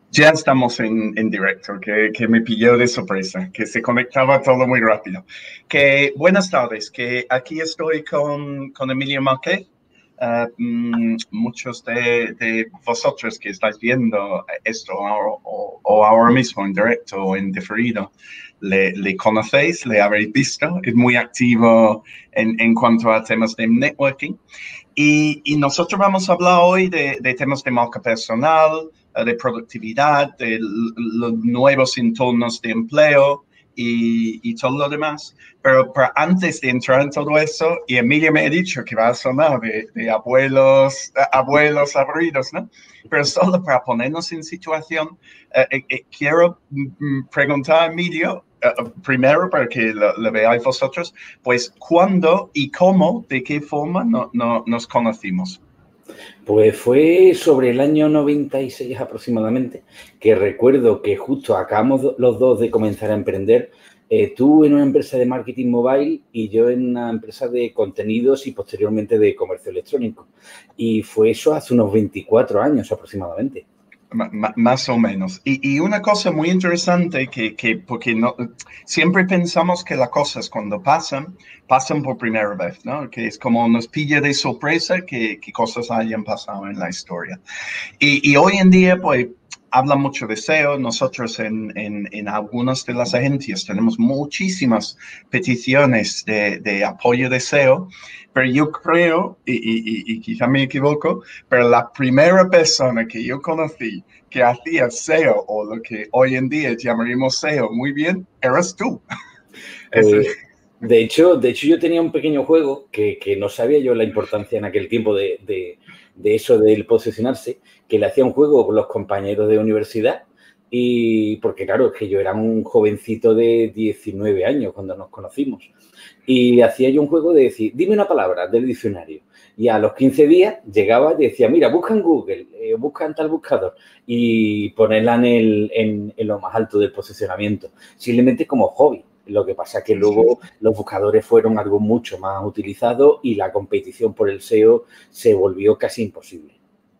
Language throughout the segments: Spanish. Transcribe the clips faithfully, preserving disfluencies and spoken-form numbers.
Ya estamos en, en directo, que, que me pilló de sorpresa, que se conectaba todo muy rápido. Que buenas tardes, que aquí estoy con, con Emilio Marquez. Uh, mm, muchos de, de vosotros que estáis viendo esto o, o, o ahora mismo en directo o en diferido, le, le conocéis, le habréis visto, es muy activo en, en cuanto a temas de networking. Y, y nosotros vamos a hablar hoy de, de temas de marca personal, de productividad, de los nuevos entornos de empleo y, y todo lo demás. Pero, pero antes de entrar en todo eso, y Emilia me ha dicho que va a sonar de, de abuelos, abuelos aburridos, ¿no? Pero solo para ponernos en situación, eh, eh, quiero preguntar a Emilio, Uh, primero, para que lo, lo veáis vosotros, pues, ¿cuándo y cómo, de qué forma no, no, nos conocimos? Pues fue sobre el año noventa y seis aproximadamente, que recuerdo que justo acabamos los dos de comenzar a emprender, eh, tú en una empresa de marketing mobile y yo en una empresa de contenidos y posteriormente de comercio electrónico. Y fue eso hace unos veinticuatro años aproximadamente. M más o menos. Y, y una cosa muy interesante que, que porque no, siempre pensamos que las cosas cuando pasan, pasan por primera vez, ¿no? Que es como nos pilla de sorpresa que, que cosas hayan pasado en la historia. Y, y hoy en día, pues, habla mucho de S E O. Nosotros en, en, en algunas de las agencias tenemos muchísimas peticiones de, de apoyo de S E O, pero yo creo, y, y, y quizá me equivoco, pero la primera persona que yo conocí que hacía S E O, o lo que hoy en día llamaríamos S E O muy bien, eras tú. Pues, de hecho, de hecho, yo tenía un pequeño juego que, que no sabía yo la importancia en aquel tiempo de, de, de eso del posicionarse, que le hacía un juego con los compañeros de universidad y porque, claro, es que yo era un jovencito de diecinueve años cuando nos conocimos y hacía yo un juego de decir, dime una palabra del diccionario y a los quince días llegaba y decía, mira, busca en Google, eh, busca en tal buscador y ponerla en, el, en, en lo más alto del posicionamiento, simplemente como hobby. Lo que pasa es que luego los buscadores fueron algo mucho más utilizado y la competición por el S E O se volvió casi imposible.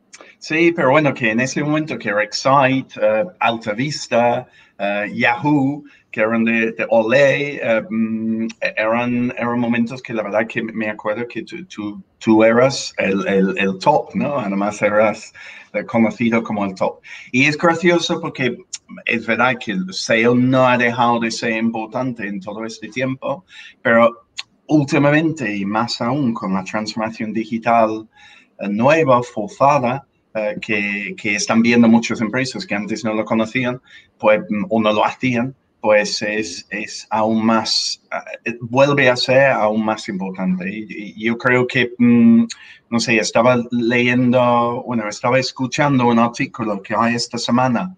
Sí, pero bueno, que en ese momento que era Excite, uh, Alta Vista, uh, Yahoo, que eran de, de Olay, um, eran, eran momentos que la verdad que me acuerdo que tú, tú, tú eras el, el, el top, ¿no? Además eras conocido como el top. Y es gracioso porque es verdad que el S E O no ha dejado de ser importante en todo este tiempo, pero últimamente y más aún con la transformación digital uh, nueva, forzada, Uh, que, que están viendo muchas empresas que antes no lo conocían, pues, o no lo hacían, pues es, es aún más, uh, vuelve a ser aún más importante. Y, y yo creo que, um, no sé, estaba leyendo, bueno, estaba escuchando un artículo que hay esta semana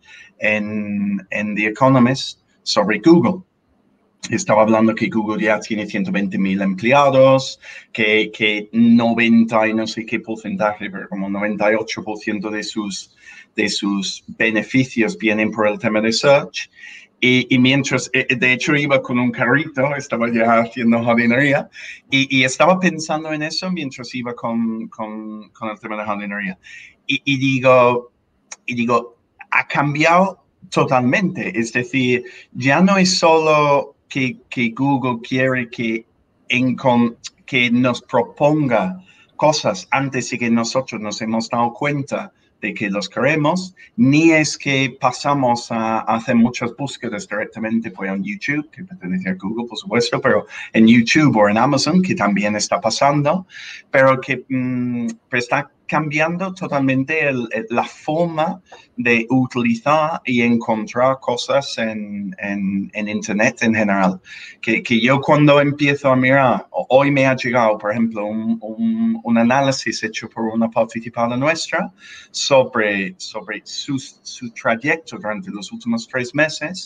en, en The Economist sobre Google. Estaba hablando que Google ya tiene ciento veinte mil empleados, que, que noventa y no sé qué porcentaje, pero como noventa y ocho por ciento de sus, de sus beneficios vienen por el tema de search. Y, y mientras, de hecho, iba con un carrito, estaba ya haciendo jardinería, y, y estaba pensando en eso mientras iba con, con, con el tema de jardinería. Y, y, digo, y digo, ha cambiado totalmente. Es decir, ya no es solo que, que Google quiere que, en, con, que nos proponga cosas antes de que nosotros nos hemos dado cuenta de que los queremos, ni es que pasamos a, a hacer muchas búsquedas directamente por en YouTube, que pertenece a Google, por supuesto, pero en YouTube o en Amazon, que también está pasando, pero que mmm, pero está cambiando totalmente el, el, la forma de utilizar y encontrar cosas en, en, en Internet en general. Que, que yo cuando empiezo a mirar, hoy me ha llegado, por ejemplo, un, un, un análisis hecho por una participada nuestra sobre, sobre su, su trayecto durante los últimos tres meses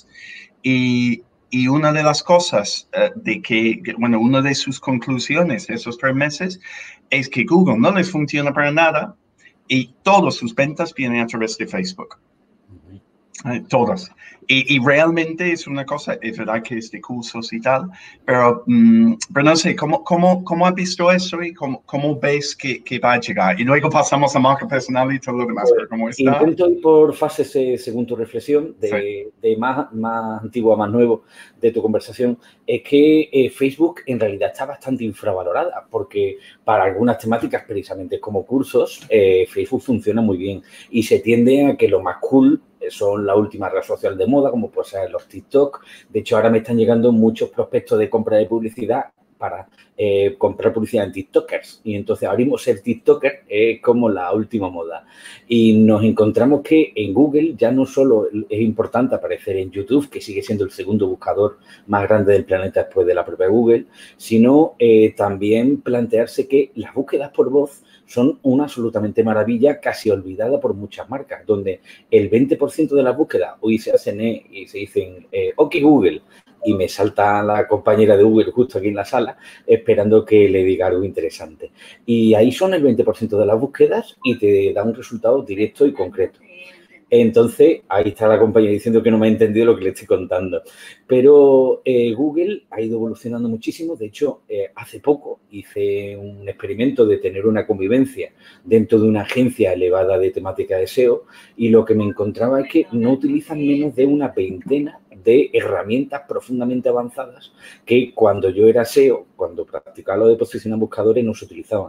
y, y una de las cosas uh, de que, bueno, una de sus conclusiones de esos tres meses es que Google no les funciona para nada y todas sus ventas vienen a través de Facebook. Todos. Y, y realmente es una cosa, es verdad que es de cursos y tal, pero, um, pero no sé, ¿cómo, cómo, cómo has visto eso y cómo, cómo ves que, que va a llegar? Y luego pasamos a marca personal y todo lo demás, Pues, pero ¿cómo está? intento ir por fases eh, según tu reflexión, de, sí. de más, más antiguo a más nuevo de tu conversación. Es que eh, Facebook en realidad está bastante infravalorada, porque para algunas temáticas, precisamente como cursos, eh, Facebook funciona muy bien y se tiende a que lo más cool son la última red social de moda, como puede ser los TikTok. De hecho, ahora me están llegando muchos prospectos de compra de publicidad para eh, comprar publicidad en TikTokers. Y entonces abrimos el TikToker eh, como la última moda. Y nos encontramos que en Google ya no solo es importante aparecer en YouTube, que sigue siendo el segundo buscador más grande del planeta después de la propia Google, sino eh, también plantearse que las búsquedas por voz son una absolutamente maravilla, casi olvidada por muchas marcas, donde el veinte por ciento de las búsquedas hoy se hacen eh, y se dicen, eh, ok Google, y me salta la compañera de Google justo aquí en la sala esperando que le diga algo interesante. Y ahí son el veinte por ciento de las búsquedas y te da un resultado directo y concreto. Entonces, ahí está la compañera diciendo que no me ha entendido lo que le estoy contando. Pero eh, Google ha ido evolucionando muchísimo. De hecho, eh, hace poco hice un experimento de tener una convivencia dentro de una agencia elevada de temática de S E O y lo que me encontraba es que no utilizan menos de una veintena de herramientas profundamente avanzadas que cuando yo era S E O, cuando practicaba lo de posicionar buscadores, no se utilizaban.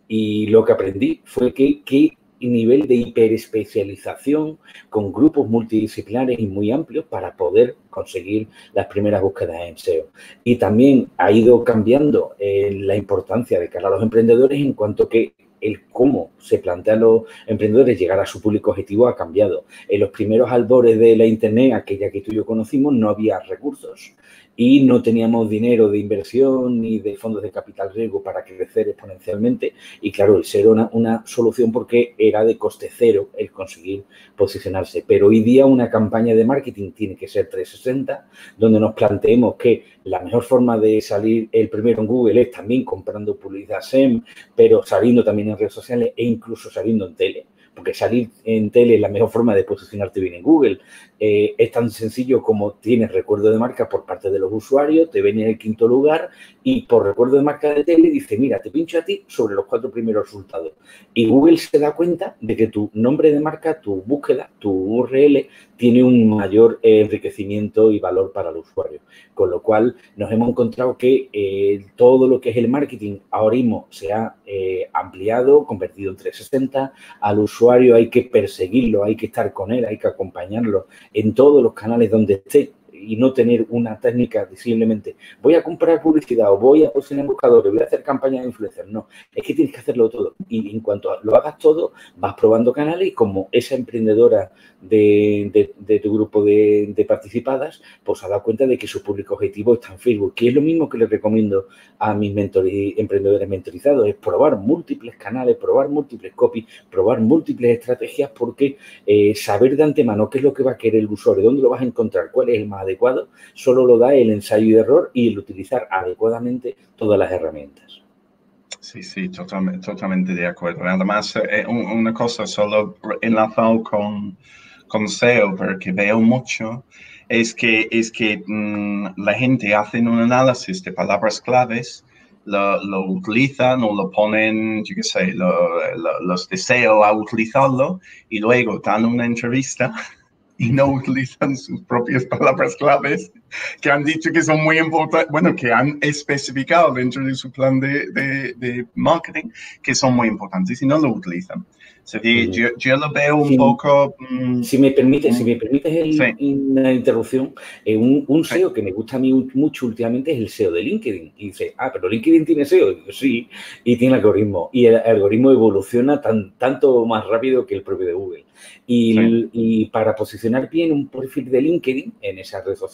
Y lo que aprendí fue que, que nivel de hiperespecialización con grupos multidisciplinares y muy amplios para poder conseguir las primeras búsquedas en S E O. Y también ha ido cambiando eh, la importancia de cara a los emprendedores en cuanto que el cómo se plantean los emprendedores llegar a su público objetivo ha cambiado. En los primeros albores de la Internet, aquella que tú y yo conocimos, no había recursos y no teníamos dinero de inversión ni de fondos de capital riesgo para crecer exponencialmente. Y claro, el S E O era una, una solución porque era de coste cero el conseguir posicionarse. Pero hoy día una campaña de marketing tiene que ser trescientos sesenta, donde nos planteemos que la mejor forma de salir el primero en Google es también comprando publicidad S E M, pero saliendo también en redes sociales e incluso saliendo en tele. Porque salir en tele es la mejor forma de posicionarte bien en Google. Eh, es tan sencillo como tienes recuerdo de marca por parte de los usuarios, te ven en el quinto lugar y por recuerdo de marca de tele dice, mira, te pincho a ti sobre los cuatro primeros resultados. Y Google se da cuenta de que tu nombre de marca, tu búsqueda, tu U R L, tiene un mayor enriquecimiento y valor para el usuario. Con lo cual, nos hemos encontrado que eh, todo lo que es el marketing ahora mismo se ha eh, ampliado, convertido en trescientos sesenta. Al usuario hay que perseguirlo, hay que estar con él, hay que acompañarlo en todos los canales donde esté y no tener una técnica de simplemente voy a comprar publicidad o voy a posicionar buscadores, voy a hacer campañas de influencers. No, es que tienes que hacerlo todo. Y en cuanto lo hagas todo, vas probando canales y como esa emprendedora de, de, de tu grupo de, de participadas, pues ha dado cuenta de que su público objetivo está en Facebook, que es lo mismo que les recomiendo a mis mentores, emprendedores mentorizados, es probar múltiples canales, probar múltiples copies, probar múltiples estrategias, porque eh, saber de antemano qué es lo que va a querer el usuario, dónde lo vas a encontrar, cuál es el más adecuado, solo lo da el ensayo y error y el utilizar adecuadamente todas las herramientas. Sí, sí, totalmente, totalmente de acuerdo. Además, eh, una cosa solo enlazado con, con S E O, pero que veo mucho, es que, es que mmm, la gente hace un análisis de palabras claves, lo, lo utilizan o lo ponen, yo qué sé, lo, lo, los deseo a utilizarlo y luego dan una entrevista y no utilizan sus propias palabras claves que han dicho que son muy importantes, bueno, que han especificado dentro de su plan de, de, de marketing, que son muy importantes y no lo utilizan. O sea, uh-huh. yo, yo lo veo un si, poco... Um, si me permites, um, si me permites el, sí. una interrupción, eh, un, un S E O sí. que me gusta a mí mucho últimamente es el S E O de LinkedIn. Y dice, ah, pero LinkedIn tiene S E O. Y digo, sí, y tiene algoritmo. Y el algoritmo evoluciona tan, tanto más rápido que el propio de Google. Y, sí. y para posicionar bien un perfil de LinkedIn, en esa red social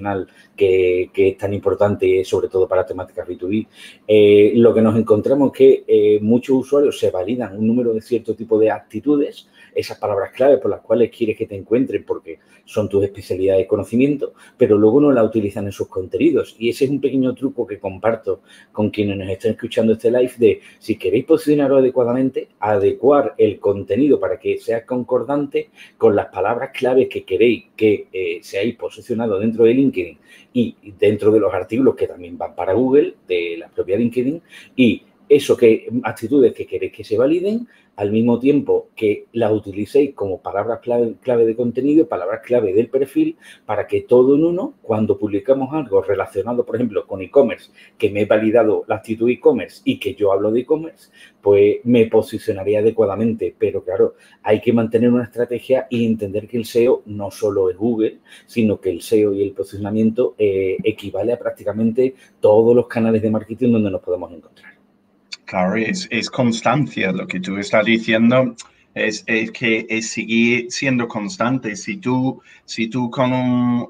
reputacional que, que es tan importante, sobre todo para temáticas B dos B, eh, lo que nos encontramos es que eh, muchos usuarios se validan un número de cierto tipo de actitudes, esas palabras clave por las cuales quieres que te encuentren porque son tus especialidades de conocimiento, pero luego no la utilizan en sus contenidos. Y ese es un pequeño truco que comparto con quienes nos están escuchando este live de, si queréis posicionaros adecuadamente, adecuar el contenido para que sea concordante con las palabras claves que queréis que eh, seáis posicionados dentro de LinkedIn y dentro de los artículos que también van para Google, de la propia LinkedIn, y eso que actitudes que queréis que se validen, al mismo tiempo que las utilicéis como palabras clave, clave de contenido, palabras clave del perfil, para que todo en uno, cuando publicamos algo relacionado, por ejemplo, con e-commerce, que me he validado la actitud e-commerce y que yo hablo de e-commerce, pues me posicionaría adecuadamente. Pero, claro, hay que mantener una estrategia y entender que el S E O no solo es Google, sino que el S E O y el posicionamiento eh, equivale a prácticamente todos los canales de marketing donde nos podemos encontrar. Claro, es, es constancia. Lo que tú estás diciendo es, es que es seguir siendo constante. Si tú, si tú con un,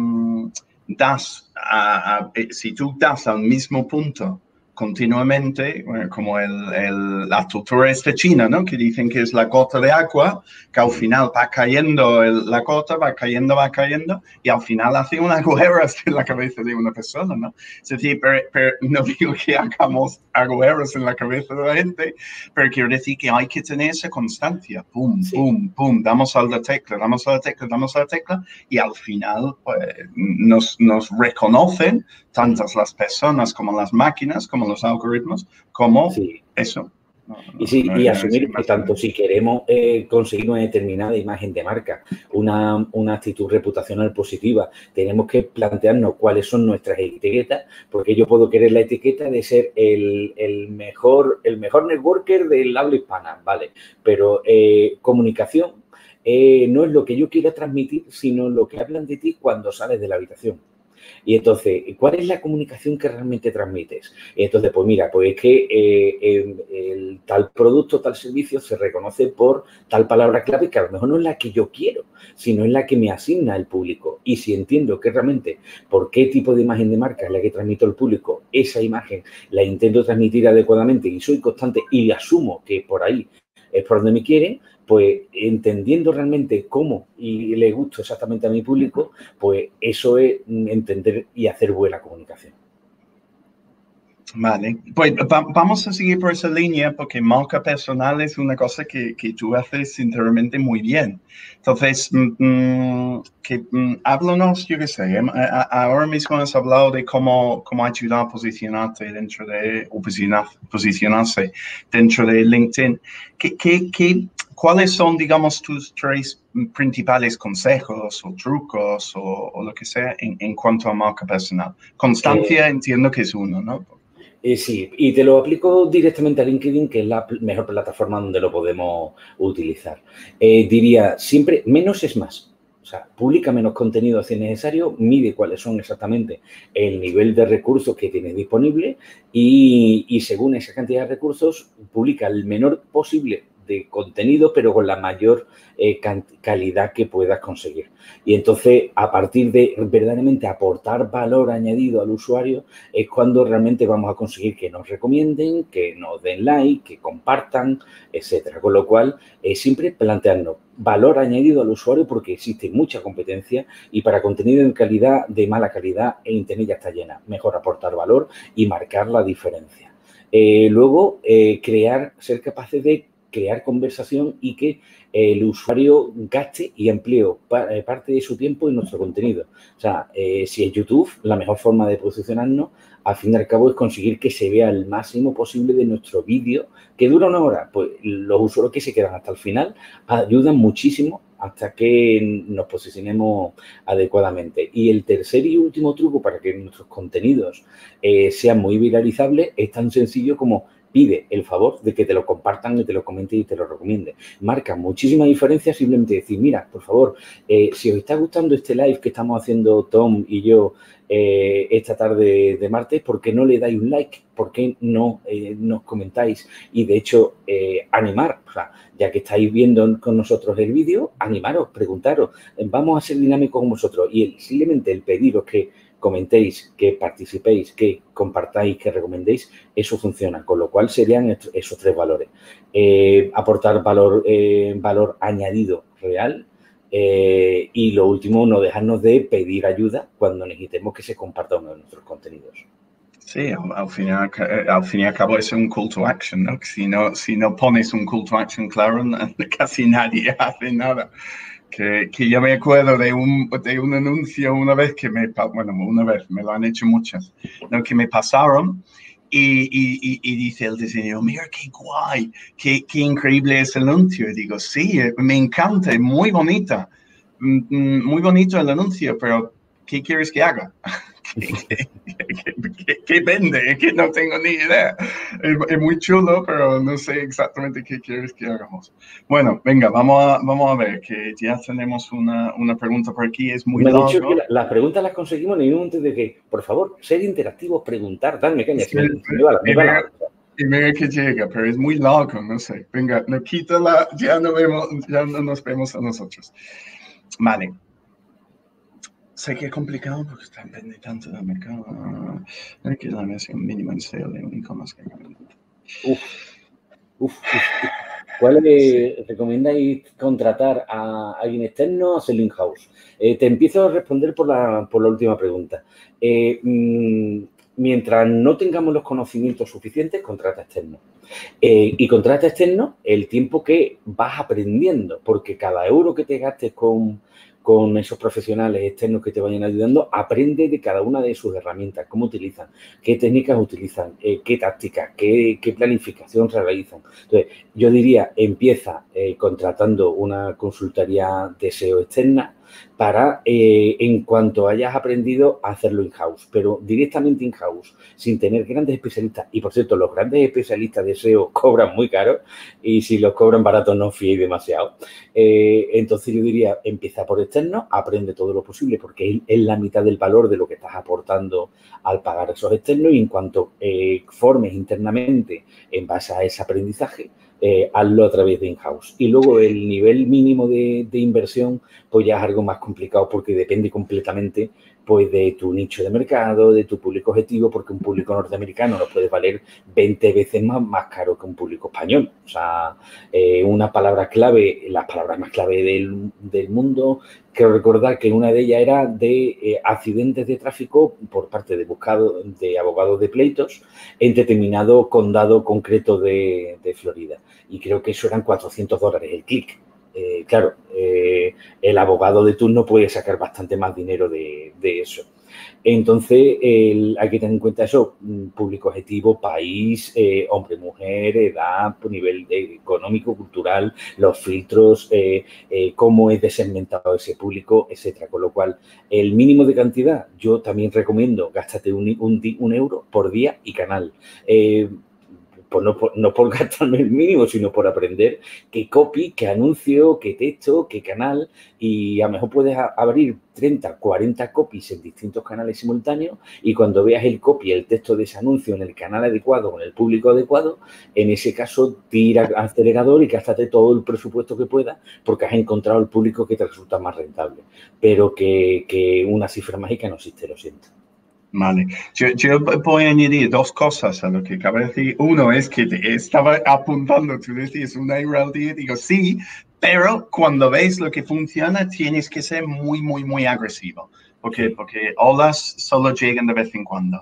un das, a, a, si tú das al mismo punto continuamente, como el, el, la tutora esta china, ¿no? Que dicen que es la gota de agua, que al final va cayendo el, la gota, va cayendo, va cayendo, y al final hace un agujero en la cabeza de una persona, ¿no? Es decir, pero, pero no digo que hagamos agujeros en la cabeza de la gente, pero quiero decir que hay que tener esa constancia. Pum, sí. pum, pum, damos a la tecla, damos a la tecla, damos a la tecla, y al final pues, nos, nos reconocen tantas las personas como las máquinas, como los algoritmos, como sí. eso. No, no, y sí, no, y no asumir que tanto si queremos eh, conseguir una determinada imagen de marca, una, una actitud reputacional positiva, tenemos que plantearnos cuáles son nuestras etiquetas, porque yo puedo querer la etiqueta de ser el, el, mejor, el mejor networker del habla hispana, ¿vale? Pero eh, comunicación eh, no es lo que yo quiera transmitir, sino lo que hablan de ti cuando sales de la habitación. Y entonces, ¿cuál es la comunicación que realmente transmites? Y entonces, pues mira, pues es que eh, el, el tal producto, tal servicio se reconoce por tal palabra clave que a lo mejor no es la que yo quiero, sino es la que me asigna el público. Y si entiendo que realmente por qué tipo de imagen de marca es la que transmito al público, esa imagen la intento transmitir adecuadamente y soy constante y asumo que por ahí es por donde me quieren, pues entendiendo realmente cómo y le gusto exactamente a mi público, pues eso es entender y hacer buena comunicación. Vale, pues va, vamos a seguir por esa línea porque marca personal es una cosa que, que tú haces sinceramente muy bien. Entonces, mmm, que, mmm, háblanos, yo qué sé, eh, ahora mismo has hablado de cómo, cómo ayudar a posicionarte dentro de, o posicionar, posicionarse dentro de LinkedIn. ¿Qué, qué, qué, ¿Cuáles son, digamos, tus tres principales consejos o trucos o, o lo que sea en, en cuanto a marca personal? Constancia, eh, entiendo que es uno, ¿no? Eh, sí, y te lo aplico directamente a LinkedIn, que es la mejor plataforma donde lo podemos utilizar. Eh, diría, siempre menos es más. O sea, publica menos contenido si es necesario, mide cuáles son exactamente el nivel de recursos que tienes disponible y, y según esa cantidad de recursos, publica el menor posible de contenido, pero con la mayor eh, calidad que puedas conseguir. Y entonces, a partir de verdaderamente aportar valor añadido al usuario, es cuando realmente vamos a conseguir que nos recomienden, que nos den like, que compartan, etcétera. Con lo cual, eh, siempre plantearnos valor añadido al usuario porque existe mucha competencia y para contenido en calidad, de mala calidad, Internet ya está llena. Mejor aportar valor y marcar la diferencia. Eh, luego, eh, crear, ser capaces de crear conversación y que el usuario gaste y emplee parte de su tiempo en nuestro contenido. O sea, eh, si es YouTube, la mejor forma de posicionarnos, al fin y al cabo, es conseguir que se vea el máximo posible de nuestro vídeo, que dura una hora. Pues los usuarios que se quedan hasta el final ayudan muchísimo hasta que nos posicionemos adecuadamente. Y el tercer y último truco para que nuestros contenidos eh, sean muy viralizables es tan sencillo como pide el favor de que te lo compartan y te lo comenten y te lo recomienden. Marca muchísima diferencia simplemente decir, mira, por favor, eh, si os está gustando este live que estamos haciendo Tom y yo eh, esta tarde de martes, ¿por qué no le dais un like? ¿Por qué no eh, nos comentáis? Y de hecho, eh, animar, o sea, ya que estáis viendo con nosotros el vídeo, animaros, preguntaros, vamos a ser dinámicos con vosotros. Y el, simplemente el pediros que comentéis, que participéis, que compartáis, que recomendéis, eso funciona. Con lo cual serían esos tres valores. Eh, aportar valor, eh, valor añadido real eh, y lo último, no dejarnos de pedir ayuda cuando necesitemos que se comparta uno de nuestros contenidos. Sí, al, al, fin y al, al fin y al cabo es un call to action, ¿no? Si no, si no pones un call to action claro, casi nadie hace nada. Que, que yo me acuerdo de un, de un anuncio una vez que me, bueno, una vez, me lo han hecho muchas, ¿no? Que me pasaron y, y, y dice el diseñador, mira qué guay, qué, qué increíble es el anuncio. Y digo, sí, me encanta, es muy bonita, muy bonito el anuncio, pero ¿qué quieres que haga? ¿Qué, qué, qué, qué, qué vende? Que no tengo ni idea. Es, es muy chulo, pero no sé exactamente qué quieres que hagamos. Bueno, venga, vamos a, vamos a ver, que ya tenemos una, una pregunta por aquí, es muy Me largo. he dicho que la, las preguntas las conseguimos en un momento de que, por favor, ser interactivos, preguntar, darme caña. Sí, me, me va, me va la hora. Y mira que llega, pero es muy largo, no sé. Venga, no quítala, ya no, vemos, ya no nos vemos a nosotros. Vale. Sé que es complicado porque está pendiente tanto del mercado. Hay que la versión mínima en S E O de un e-commerce que Uf, uf, uf. ¿Cuál sí. recomendáis contratar a alguien externo o hacerlo in-house? Eh, te empiezo a responder por la, por la última pregunta. Eh, mmm, mientras no tengamos los conocimientos suficientes, contrata externo. Eh, y contrata externo el tiempo que vas aprendiendo, porque cada euro que te gastes con, con esos profesionales externos que te vayan ayudando, aprende de cada una de sus herramientas, cómo utilizan, qué técnicas utilizan, eh, qué tácticas, qué, qué planificación realizan. Entonces, yo diría, empieza eh, contratando una consultoría de S E O externa para, eh, en cuanto hayas aprendido, a hacerlo in-house, pero directamente in-house, sin tener grandes especialistas. Y, por cierto, los grandes especialistas de S E O cobran muy caro y si los cobran baratos no fiéis demasiado. Eh, entonces, yo diría, empieza por externo, aprende todo lo posible porque es la mitad del valor de lo que estás aportando al pagar esos externos y en cuanto eh, formes internamente en base a ese aprendizaje, Eh, hazlo a través de in-house. Y luego el nivel mínimo de, de inversión, pues ya es algo más complicado porque depende completamente pues de tu nicho de mercado, de tu público objetivo, porque un público norteamericano nos puede valer veinte veces más, más caro que un público español. O sea, eh, una palabra clave, las palabras más clave del, del mundo, quiero recordar que una de ellas era de eh, accidentes de tráfico por parte de, buscado, de abogados de pleitos en determinado condado concreto de, de Florida. Y creo que eso eran cuatrocientos dólares el clic. Eh, claro, eh, el abogado de turno puede sacar bastante más dinero de, de eso. Entonces, el, hay que tener en cuenta eso, público objetivo, país, eh, hombre, mujer, edad, nivel económico, cultural, los filtros, eh, eh, cómo es desegmentado ese público, etcétera. Con lo cual, el mínimo de cantidad, yo también recomiendo, gástate un, un, un euro por día y canal. Eh, Pues no, por, no por gastarme el mínimo, sino por aprender qué copy, qué anuncio, qué texto, qué canal. Y a lo mejor puedes a, abrir treinta, cuarenta copies en distintos canales simultáneos y cuando veas el copy, el texto de ese anuncio en el canal adecuado, con el público adecuado, en ese caso tira al acelerador y gástate todo el presupuesto que puedas porque has encontrado el público que te resulta más rentable. Pero que, que una cifra mágica no existe, lo siento. Vale, yo, yo voy a añadir dos cosas a lo que acaba de decir. Uno es que estaba apuntando, tú decías una euro al día, digo sí, pero cuando ves lo que funciona tienes que ser muy, muy, muy agresivo, porque, sí. porque olas solo llegan de vez en cuando.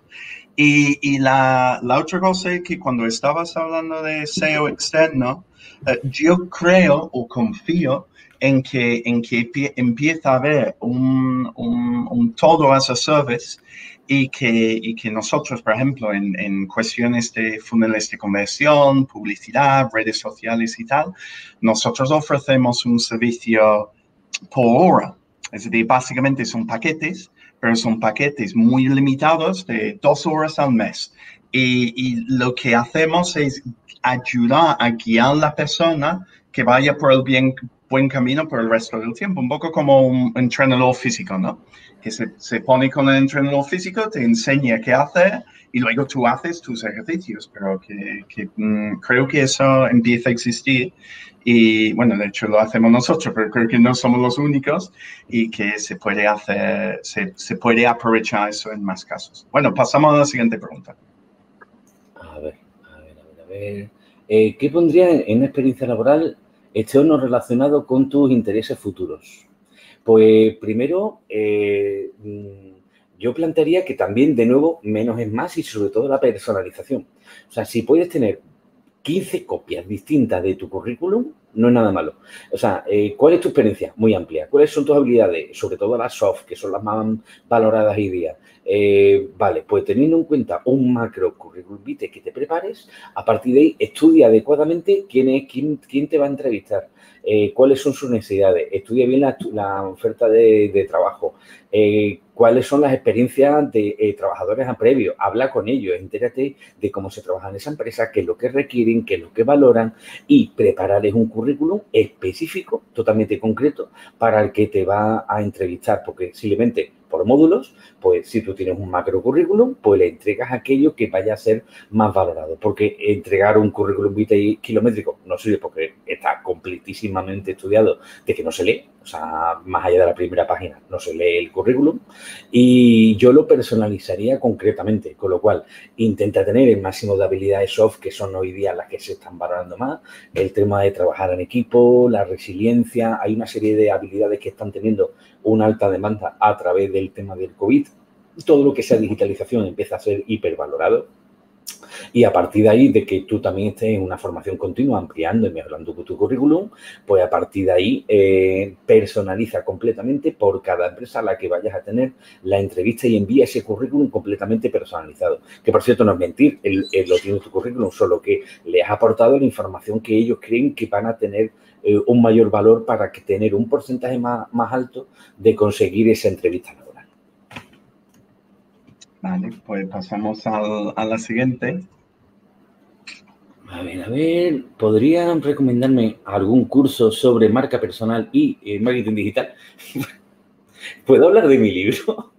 Y, y la, la otra cosa es que cuando estabas hablando de S E O externo, uh, yo creo o confío en que, en que empieza a haber un, un, un todo as a service y que, y que nosotros, por ejemplo, en, en cuestiones de funnels de conversión, publicidad, redes sociales y tal, nosotros ofrecemos un servicio por hora. Es decir, básicamente son paquetes, pero son paquetes muy limitados de dos horas al mes. Y, y lo que hacemos es ayudar a guiar a la persona que vaya por el bien, buen camino por el resto del tiempo, un poco como un entrenador físico, ¿no? Que se, se pone con el entrenador físico, te enseña qué hacer y luego tú haces tus ejercicios, pero que, que mmm, creo que eso empieza a existir y bueno, de hecho lo hacemos nosotros, pero creo que no somos los únicos y que se puede hacer, se, se puede aprovechar eso en más casos. Bueno, pasamos a la siguiente pregunta. A ver, a ver, a ver, a ver. Eh, ¿Qué pondría en una experiencia laboral este o no relacionado con tus intereses futuros? Pues primero, eh, yo plantearía que también, de nuevo, menos es más y sobre todo la personalización. O sea, si puedes tener quince copias distintas de tu currículum, no es nada malo. O sea, eh, ¿cuál es tu experiencia? Muy amplia. ¿Cuáles son tus habilidades? Sobre todo las soft, que son las más valoradas hoy día. Eh, vale, pues teniendo en cuenta un macro currículum vitae que te prepares, a partir de ahí estudia adecuadamente quién, es, quién, quién te va a entrevistar, eh, cuáles son sus necesidades, estudia bien la, la oferta de, de trabajo, eh, cuáles son las experiencias de eh, trabajadores a previo, habla con ellos, entérate de cómo se trabaja en esa empresa, qué es lo que requieren, qué es lo que valoran y prepararles un currículum específico, totalmente concreto, para el que te va a entrevistar, porque simplemente por módulos, pues si tú tienes un macro currículum, pues le entregas aquello que vaya a ser más valorado, porque entregar un currículum vitae kilométrico no sirve porque está completísimamente estudiado de que no se lee, o sea, más allá de la primera página no se lee el currículum y yo lo personalizaría concretamente, con lo cual intenta tener el máximo de habilidades soft que son hoy día las que se están valorando más, el tema de trabajar en equipo, la resiliencia, hay una serie de habilidades que están teniendo una alta demanda a través del tema del COVID. Todo lo que sea digitalización empieza a ser hipervalorado. Y a partir de ahí, de que tú también estés en una formación continua, ampliando y mejorando tu currículum, pues a partir de ahí eh, personaliza completamente por cada empresa a la que vayas a tener la entrevista y envía ese currículum completamente personalizado. Que, por cierto, no es mentir, él, él lo tiene tu currículum, solo que le has aportado la información que ellos creen que van a tener eh, un mayor valor para que tener un porcentaje más, más alto de conseguir esa entrevista laboral. Vale, pues pasamos al, a la siguiente. A ver, a ver, ¿podrían recomendarme algún curso sobre marca personal y eh, marketing digital? ¿Puedo hablar de mi libro?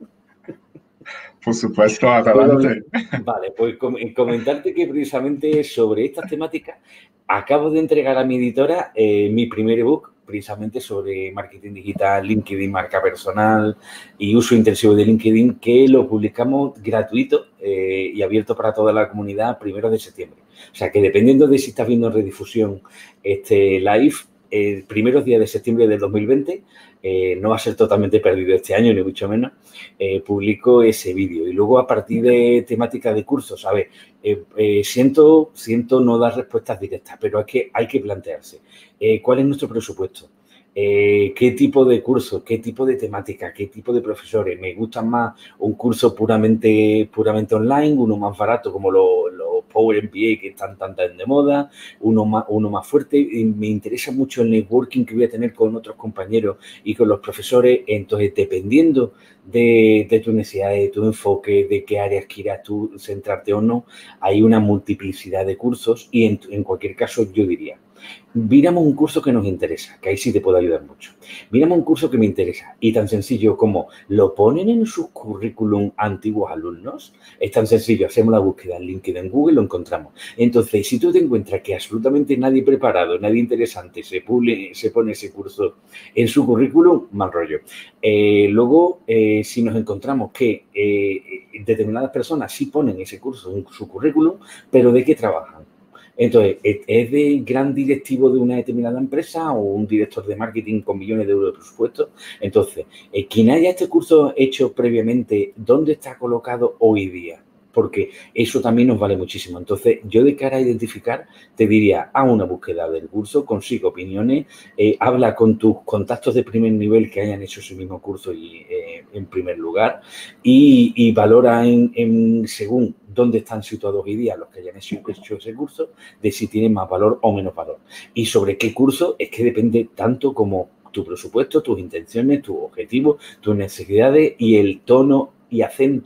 Por supuesto, adelante. Vale, pues comentarte que precisamente sobre estas temáticas acabo de entregar a mi editora eh, mi primer ebook precisamente sobre marketing digital, LinkedIn, marca personal y uso intensivo de LinkedIn, que lo publicamos gratuito eh, y abierto para toda la comunidad primero de septiembre. O sea, que dependiendo de si estás viendo en redifusión este live, el primeros días de septiembre del dos mil veinte, eh, no va a ser totalmente perdido este año, ni mucho menos, eh, publico ese vídeo. Y luego, a partir de temática de cursos, a ver, eh, eh, siento, siento no dar respuestas directas, pero es que hay que plantearse eh, cuál es nuestro presupuesto. Eh, qué tipo de cursos, qué tipo de temática, qué tipo de profesores. Me gustan más un curso puramente, puramente online, uno más barato como los lo Power M B A que están tan, tan de moda, uno más, uno más fuerte. Y me interesa mucho el networking que voy a tener con otros compañeros y con los profesores. Entonces, dependiendo de, de tu necesidad, de tu enfoque, de qué áreas quieras tú centrarte o no, hay una multiplicidad de cursos y en, en cualquier caso yo diría, miramos un curso que nos interesa, que ahí sí te puedo ayudar mucho. Miramos un curso que me interesa y tan sencillo como lo ponen en sus currículum antiguos alumnos, es tan sencillo, hacemos la búsqueda en LinkedIn, en Google, lo encontramos. Entonces, si tú te encuentras que absolutamente nadie preparado, nadie interesante se, publi, se pone ese curso en su currículum, mal rollo. Eh, luego, eh, si nos encontramos que eh, determinadas personas sí ponen ese curso en su currículum, pero ¿de qué trabajan? Entonces, ¿es de gran directivo de una determinada empresa o un director de marketing con millones de euros de presupuesto? Entonces, quien haya este curso hecho previamente, ¿dónde está colocado hoy día? Porque eso también nos vale muchísimo. Entonces, yo de cara a identificar, te diría, haz una búsqueda del curso, consigue opiniones, eh, habla con tus contactos de primer nivel que hayan hecho ese mismo curso y, eh, en primer lugar y, y valora en, en según dónde están situados hoy día los que hayan hecho, hecho ese curso, de si tienen más valor o menos valor. Y sobre qué curso es que depende tanto como tu presupuesto, tus intenciones, tus objetivos, tus necesidades y el tono y acento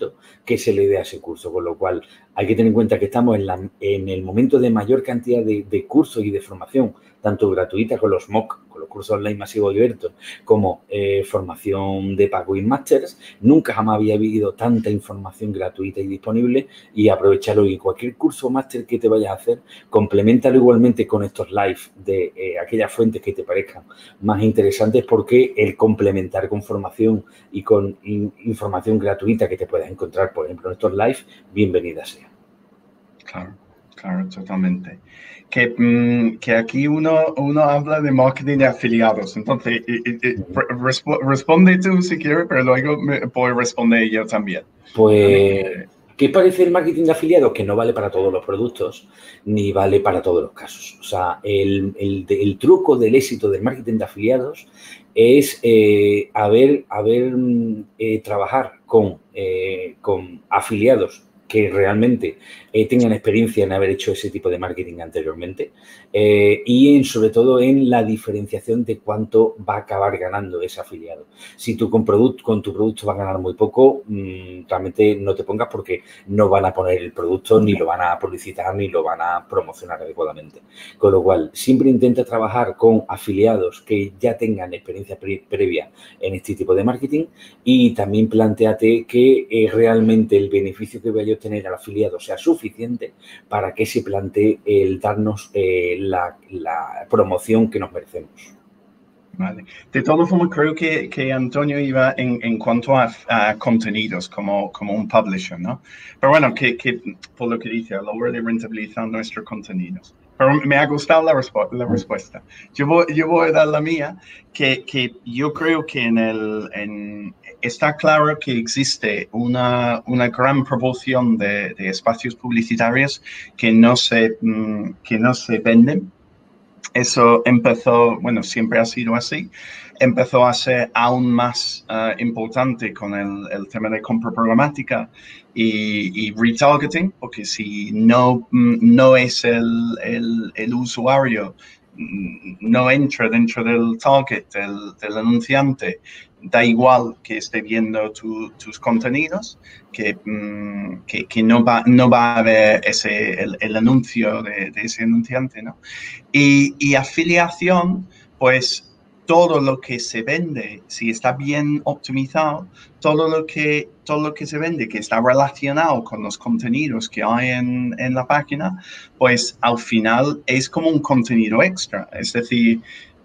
que se le dé a ese curso, con lo cual hay que tener en cuenta que estamos en, la, en el momento de mayor cantidad de, de cursos y de formación, tanto gratuita con los M O C, con los cursos online masivos abiertos, como eh, formación de pago y másters. Nunca jamás había habido tanta información gratuita y disponible, y aprovecharlo. Y cualquier curso o máster que te vayas a hacer, complementalo igualmente con estos live de eh, aquellas fuentes que te parezcan más interesantes, porque el complementar con formación y con in, información gratuita que te puedas encontrar, por ejemplo, en estos live, bienvenida sea. Claro, claro, totalmente. Que, mmm, que aquí uno, uno habla de marketing de afiliados. Entonces, y, y, y, resp responde tú si quieres, pero luego me puedo responder yo también. Pues, ¿qué parece el marketing de afiliados? Que no vale para todos los productos, ni vale para todos los casos. O sea, el, el, el truco del éxito del marketing de afiliados es eh, haber, haber eh, trabajar con, eh, con afiliados que realmente eh, tengan experiencia en haber hecho ese tipo de marketing anteriormente, eh, y en, sobre todo en la diferenciación de cuánto va a acabar ganando ese afiliado. Si tú con, product, con tu producto vas a ganar muy poco, mmm, realmente no te pongas, porque no van a poner el producto, ni lo van a publicitar, ni lo van a promocionar adecuadamente. Con lo cual, siempre intenta trabajar con afiliados que ya tengan experiencia pre previa en este tipo de marketing, y también plantéate que eh, realmente el beneficio que vaya a obtener al afiliado sea suficiente para que se plantee el darnos eh, la, la promoción que nos merecemos. Vale. De todas formas, creo que, que Antonio iba en, en cuanto a, a contenidos como, como un publisher, ¿no? Pero bueno, que, que por lo que dice, a la hora de rentabilizar nuestros contenidos. Pero me ha gustado la, respu la respuesta. Yo voy, yo voy a dar la mía, que, que yo creo que en el, en, está claro que existe una, una gran proporción de, de espacios publicitarios que no se, que no se venden. Eso empezó, bueno, siempre ha sido así, empezó a ser aún más uh, importante con el, el tema de compra programática y, y retargeting, porque si no, no es el, el, el usuario, no entra dentro del target del, del anunciante, da igual que esté viendo tu, tus contenidos, que, que, que no, va, no va a haber ese, el, el anuncio de, de ese anunciante, ¿no? Y, y afiliación, pues todo lo que se vende, si está bien optimizado, todo lo que, todo lo que se vende que está relacionado con los contenidos que hay en, en la página, pues al final es como un contenido extra. Es decir,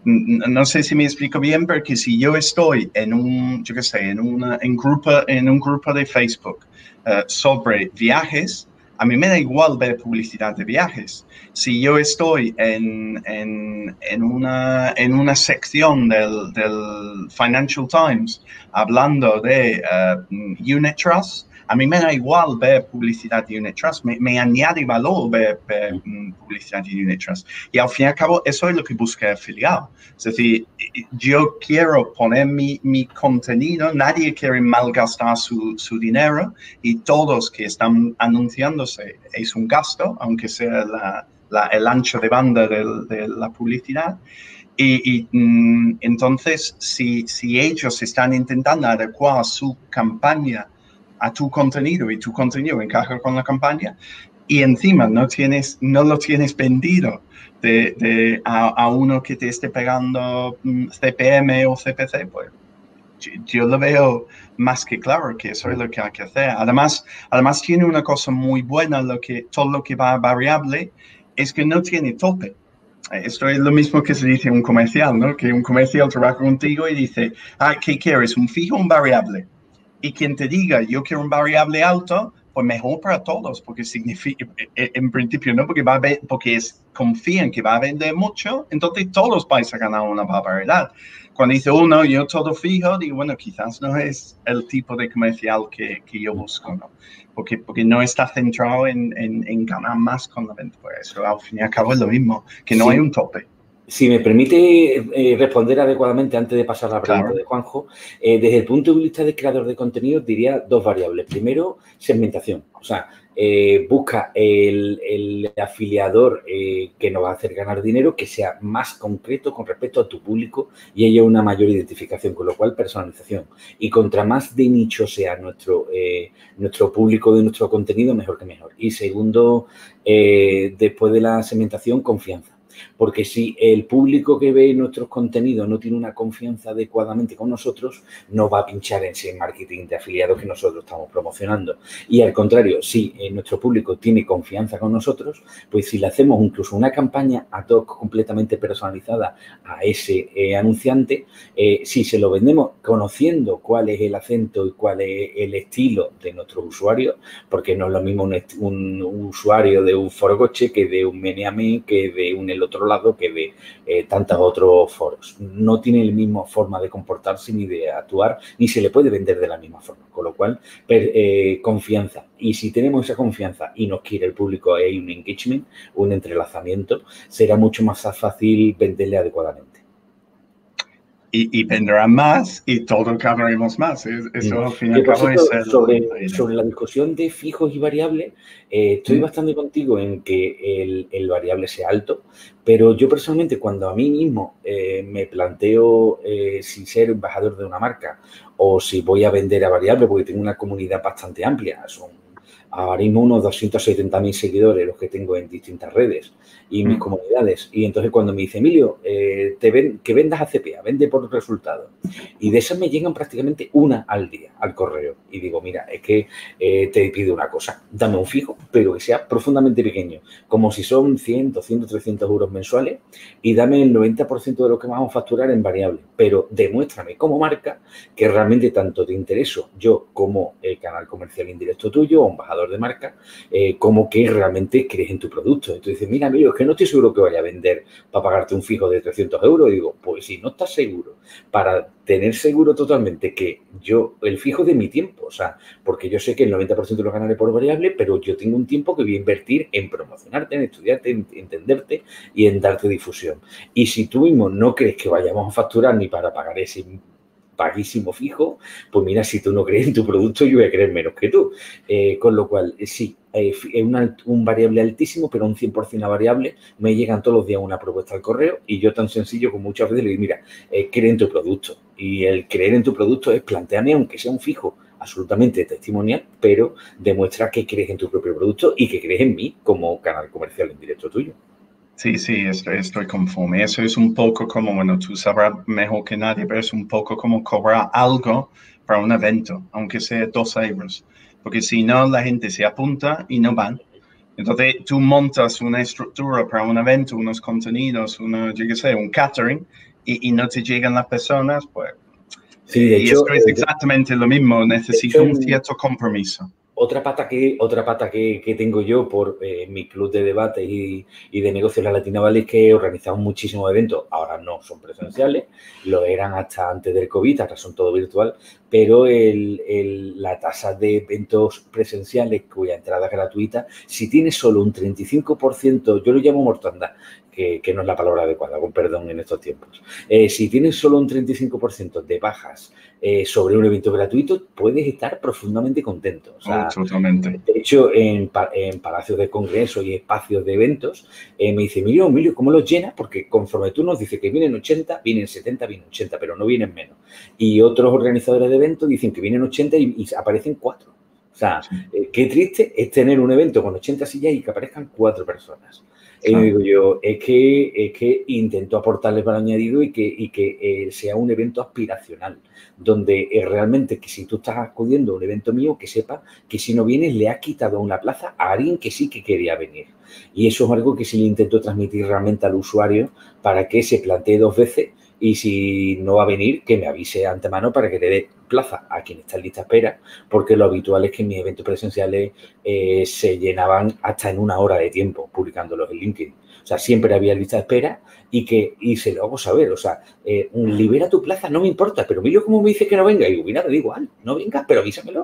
no sé si me explico bien, porque si yo estoy en un, yo qué sé, en, una, en, grupo, en un grupo de Facebook uh, sobre viajes, a mí me da igual ver publicidad de viajes. Si yo estoy en, en, en, una, en una sección del, del Financial Times hablando de uh, Unit Trust, a mí me da igual ver publicidad de Unit Trust, me, me añade valor ver, ver um, publicidad de Unit Trust. Y al fin y al cabo, eso es lo que busca el afiliado. Es decir, yo quiero poner mi, mi contenido, nadie quiere malgastar su, su dinero, y todos que están anunciándose es un gasto, aunque sea la, la, el ancho de banda de, de la publicidad. Y, y mm, entonces, si, si ellos están intentando adecuar su campaña a tu contenido y tu contenido encaja con la campaña, y encima no, tienes, no lo tienes vendido de, de, a, a uno que te esté pegando um, C P M o C P C, pues yo, yo lo veo más que claro que eso es lo que hay que hacer. Además, además tiene una cosa muy buena, lo que, todo lo que va a variable es que no tiene tope. Esto es lo mismo que se dice en un comercial, ¿no? Que un comercial trabaja contigo y dice, ah, ¿qué quieres? ¿Un fijo o un variable? Y quien te diga, yo quiero un variable alto, pues mejor para todos, porque significa, en principio, ¿no? Porque, va a ver, porque es, confían que va a vender mucho, entonces todos vais a ganar una barbaridad. Cuando dice uno, yo todo fijo, digo, bueno, quizás no es el tipo de comercial que, que yo busco, ¿no? Porque, porque no está centrado en, en, en ganar más con la venta. Por eso, al fin y al cabo, es lo mismo, que no Sí. hay un tope. Si me permite eh, responder adecuadamente antes de pasar a la pregunta Claro. de Juanjo, eh, desde el punto de vista de creador de contenido diría dos variables. Primero, segmentación. O sea, eh, busca el, el afiliador eh, que nos va a hacer ganar dinero, que sea más concreto con respecto a tu público y haya una mayor identificación, con lo cual personalización. Y contra más de nicho sea nuestro, eh, nuestro público de nuestro contenido, mejor que mejor. Y segundo, eh, después de la segmentación, confianza. Porque si el público que ve nuestros contenidos no tiene una confianza adecuadamente con nosotros, no va a pinchar en ese marketing de afiliados que nosotros estamos promocionando. Y al contrario, si eh, nuestro público tiene confianza con nosotros, pues si le hacemos incluso una campaña ad hoc completamente personalizada a ese eh, anunciante, eh, si se lo vendemos conociendo cuál es el acento y cuál es el estilo de nuestros usuarios, porque no es lo mismo un, un, un usuario de un foro coche que de un Meneame, que de un el otro lado, que de eh, tantos otros foros. No tiene la misma forma de comportarse ni de actuar, ni se le puede vender de la misma forma. Con lo cual, per, eh, confianza. Y si tenemos esa confianza y nos quiere el público, hay un engagement, un entrelazamiento, será mucho más fácil venderle adecuadamente. Y, y vendrán más y todos ganaremos más. Eso, al fin y al cabo, es el, sobre, sobre la discusión de fijos y variables, eh, estoy mm. bastante contigo en que el, el variable sea alto, pero yo personalmente cuando a mí mismo eh, me planteo eh, si ser embajador de una marca o si voy a vender a variable, porque tengo una comunidad bastante amplia, son ahora mismo unos doscientos setenta mil seguidores los que tengo en distintas redes y mis mm. comunidades. Y entonces cuando me dice, Emilio, eh, te ven, que vendas a C P A, vende por resultados. Y de esas me llegan prácticamente una al día, al correo. Y digo, mira, es que eh, te pido una cosa, dame un fijo, pero que sea profundamente pequeño, como si son cien, doscientos, trescientos euros mensuales, y dame el noventa por ciento de lo que vamos a facturar en variable. Pero demuéstrame como marca que realmente tanto te intereso yo como el canal comercial indirecto tuyo o embajador de marca, eh, como que realmente crees en tu producto. Entonces dices, mira, Emilio, es que no estoy seguro que vaya a vender para pagarte un fijo de trescientos euros. Y digo, pues si no estás seguro, para tener seguro totalmente que yo, el fijo de mi tiempo, o sea, porque yo sé que el noventa por ciento lo ganaré por variable, pero yo tengo un tiempo que voy a invertir en promocionarte, en estudiarte, en entenderte y en darte difusión. Y si tú mismo no crees que vayamos a facturar ni para pagar ese paguísimo fijo, pues mira, si tú no crees en tu producto, yo voy a creer menos que tú. Eh, con lo cual, sí, es eh, un variable altísimo, pero un cien por ciento a variable. Me llegan todos los días una propuesta al correo y yo tan sencillo como muchas veces le digo, mira, eh, cree en tu producto. Y el creer en tu producto es plantearme, aunque sea un fijo absolutamente testimonial, pero demuestra que crees en tu propio producto y que crees en mí como canal comercial en directo tuyo. Sí, sí, estoy, estoy conforme. Eso es un poco como, bueno, tú sabrás mejor que nadie, pero es un poco como cobrar algo para un evento, aunque sea dos euros. Porque si no, la gente se apunta y no van. Entonces, tú montas una estructura para un evento, unos contenidos, uno, yo qué sé, un catering, y, y no te llegan las personas, pues... Sí, de y hecho, esto es exactamente lo mismo, necesito un cierto compromiso. Otra pata que, otra pata que, que tengo yo por eh, mi club de debate y, y de negocios La Latina Valley es que organizamos muchísimos eventos. Ahora no son presenciales, lo eran hasta antes del COVID, ahora son todo virtual, pero el, el, la tasa de eventos presenciales cuya entrada es gratuita, si tienes solo un treinta y cinco por ciento, yo lo llamo mortandad, que, que no es la palabra adecuada, con perdón en estos tiempos. Eh, si tienes solo un treinta y cinco por ciento de bajas eh, sobre un evento gratuito, puedes estar profundamente contento. O sea, oh, totalmente. De hecho, en, en palacios de congreso y espacios de eventos, eh, me dice, Emilio, Emilio, ¿cómo los llenas? Porque conforme tú nos dices que vienen ochenta, vienen setenta, vienen ochenta, pero no vienen menos. Y otros organizadores de eventos dicen que vienen ochenta y, y aparecen cuatro. O sea, sí. eh, qué triste es tener un evento con ochenta sillas y que aparezcan cuatro personas. Y claro. digo yo, es que, es que intento aportarles valor añadido y que, y que eh, sea un evento aspiracional, donde eh, realmente que si tú estás acudiendo a un evento mío, que sepa que si no vienes le has quitado una plaza a alguien que sí que quería venir. Y eso es algo que sí le intento transmitir realmente al usuario para que se plantee dos veces y si no va a venir, que me avise de antemano para que le dé plaza a quien está en lista de espera, porque lo habitual es que mis eventos presenciales eh, se llenaban hasta en una hora de tiempo publicándolos en LinkedIn. O sea, siempre había lista de espera y que y se lo hago saber. O sea, eh, libera tu plaza, no me importa, pero Emilio, ¿cómo me dice que no venga? Y digo, mira, te digo, igual, no vengas, pero avísamelo.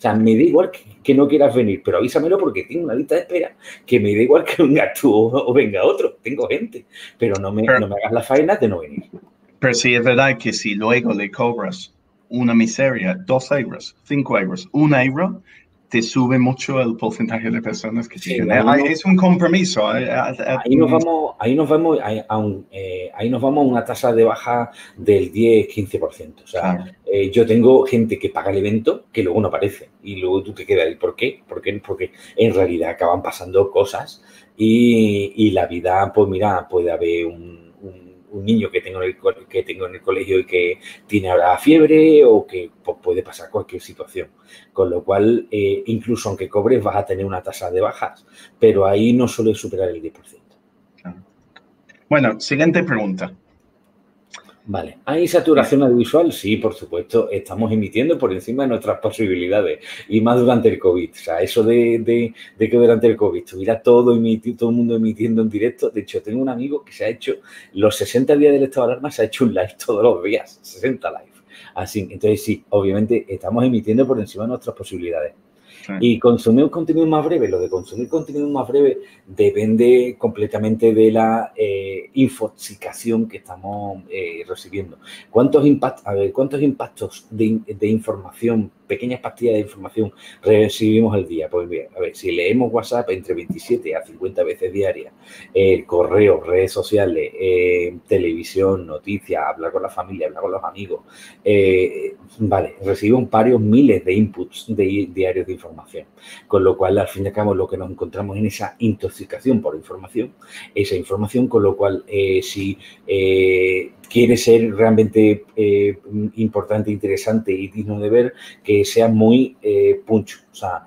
O sea, me da igual que, que no quieras venir, pero avísamelo porque tengo una lista de espera que me da igual que vengas tú o, o venga otro. Tengo gente, pero no me, Pero, no me hagas la faena de no venir. pero sí es verdad que si luego le cobras una miseria, dos euros, cinco euros, un euro, te sube mucho el porcentaje de personas que Sí, siguen. ahí, no, Es un compromiso. eh, eh, ahí nos vamos, ahí nos vamos, a, a un, eh, ahí nos vamos a una tasa de baja del diez quince por ciento. O sea, Claro. eh, yo tengo gente que paga el evento que luego no aparece y luego tú te quedas ahí. ¿Por qué? ¿Por qué? Porque en realidad acaban pasando cosas y, y la vida, pues mira, puede haber un, un, un niño que tengo, en el, que tengo en el colegio y que tiene ahora fiebre o que pues, puede pasar cualquier situación. Con lo cual, eh, incluso aunque cobres, vas a tener una tasa de bajas, pero ahí no suele superar el diez por ciento. Claro. Bueno, siguiente pregunta. Vale, ¿hay saturación audiovisual? Sí, por supuesto, estamos emitiendo por encima de nuestras posibilidades y más durante el COVID. O sea, eso de, de, de que durante el COVID estuviera todo, emiti, todo el mundo emitiendo en directo. De hecho, tengo un amigo que se ha hecho los sesenta días del estado de alarma, se ha hecho un live todos los días, sesenta live. Así, entonces sí, obviamente estamos emitiendo por encima de nuestras posibilidades. Sí. Y consumir un contenido más breve, lo de consumir contenido más breve depende completamente de la eh, infoxicación que estamos eh, recibiendo. ¿Cuántos impactos, a ver, cuántos impactos de, de información, pequeñas pastillas de información recibimos al día? Pues bien, a ver, si leemos WhatsApp entre veintisiete a cincuenta veces diarias, eh, correo, redes sociales, eh, televisión, noticias, hablar con la familia, hablar con los amigos, eh, vale, recibimos varios miles de inputs de, diarios de información. Con lo cual, al fin y al cabo, lo que nos encontramos en esa intoxicación por información, esa información, con lo cual, eh, si eh, quiere ser realmente eh, importante, interesante y digno de ver, que sea muy eh, punch, o sea,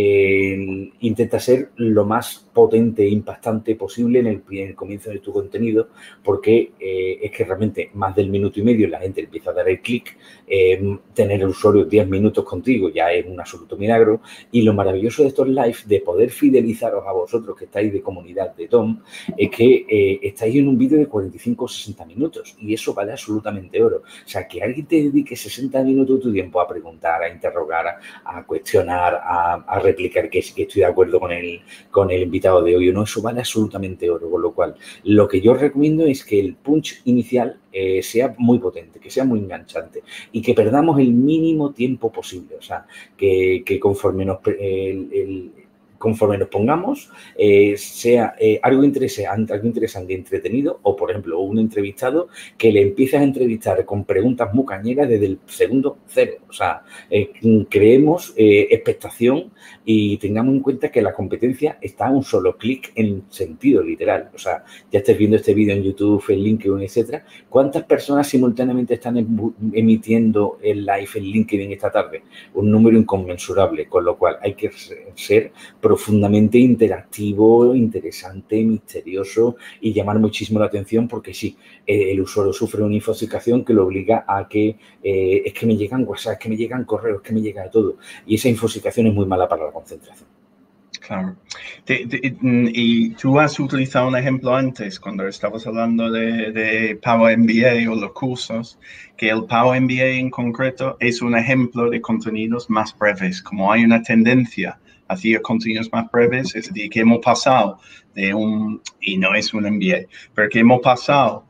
eh, intenta ser lo más potente e impactante posible en el, en el comienzo de tu contenido, porque eh, es que realmente más del minuto y medio la gente empieza a dar el clic, eh, tener el usuario diez minutos contigo ya es un absoluto milagro, y lo maravilloso de estos live, de poder fidelizaros a vosotros que estáis de comunidad de Tom, es que eh, estáis en un vídeo de cuarenta y cinco o sesenta minutos, y eso vale absolutamente oro. O sea, que alguien te dedique sesenta minutos de tu tiempo a preguntar, a interrogar, a, a cuestionar, a, a replicar que, que estoy de acuerdo con el, con el invitado de hoy o no, eso vale absolutamente oro, con lo cual lo que yo recomiendo es que el punch inicial eh, sea muy potente, que sea muy enganchante y que perdamos el mínimo tiempo posible, o sea, que, que conforme nos el, el, conforme nos pongamos, eh, sea eh, algo interesante, algo interesante y entretenido, o por ejemplo, un entrevistado que le empieces a entrevistar con preguntas muy cañeras desde el segundo cero. O sea, eh, creemos eh, expectación y tengamos en cuenta que la competencia está a un solo clic en sentido literal. O sea, ya estés viendo este vídeo en YouTube, en LinkedIn, etcétera. ¿Cuántas personas simultáneamente están emitiendo el live en LinkedIn esta tarde? Un número inconmensurable, con lo cual hay que ser profundamente interactivo, interesante, misterioso y llamar muchísimo la atención porque sí, eh, el usuario sufre una infoxicación que lo obliga a que eh, es que me llegan WhatsApp, es que me llegan correos, es que me llega de todo. Y esa infoxicación es muy mala para la concentración. Claro. Te, te, y tú has utilizado un ejemplo antes, cuando estabas hablando de, de Power M B A o los cursos, que el Power M B A en concreto es un ejemplo de contenidos más breves. Como hay una tendencia hacia contenidos más breves, es decir, que hemos pasado de un, y no es un M B A, pero que hemos pasado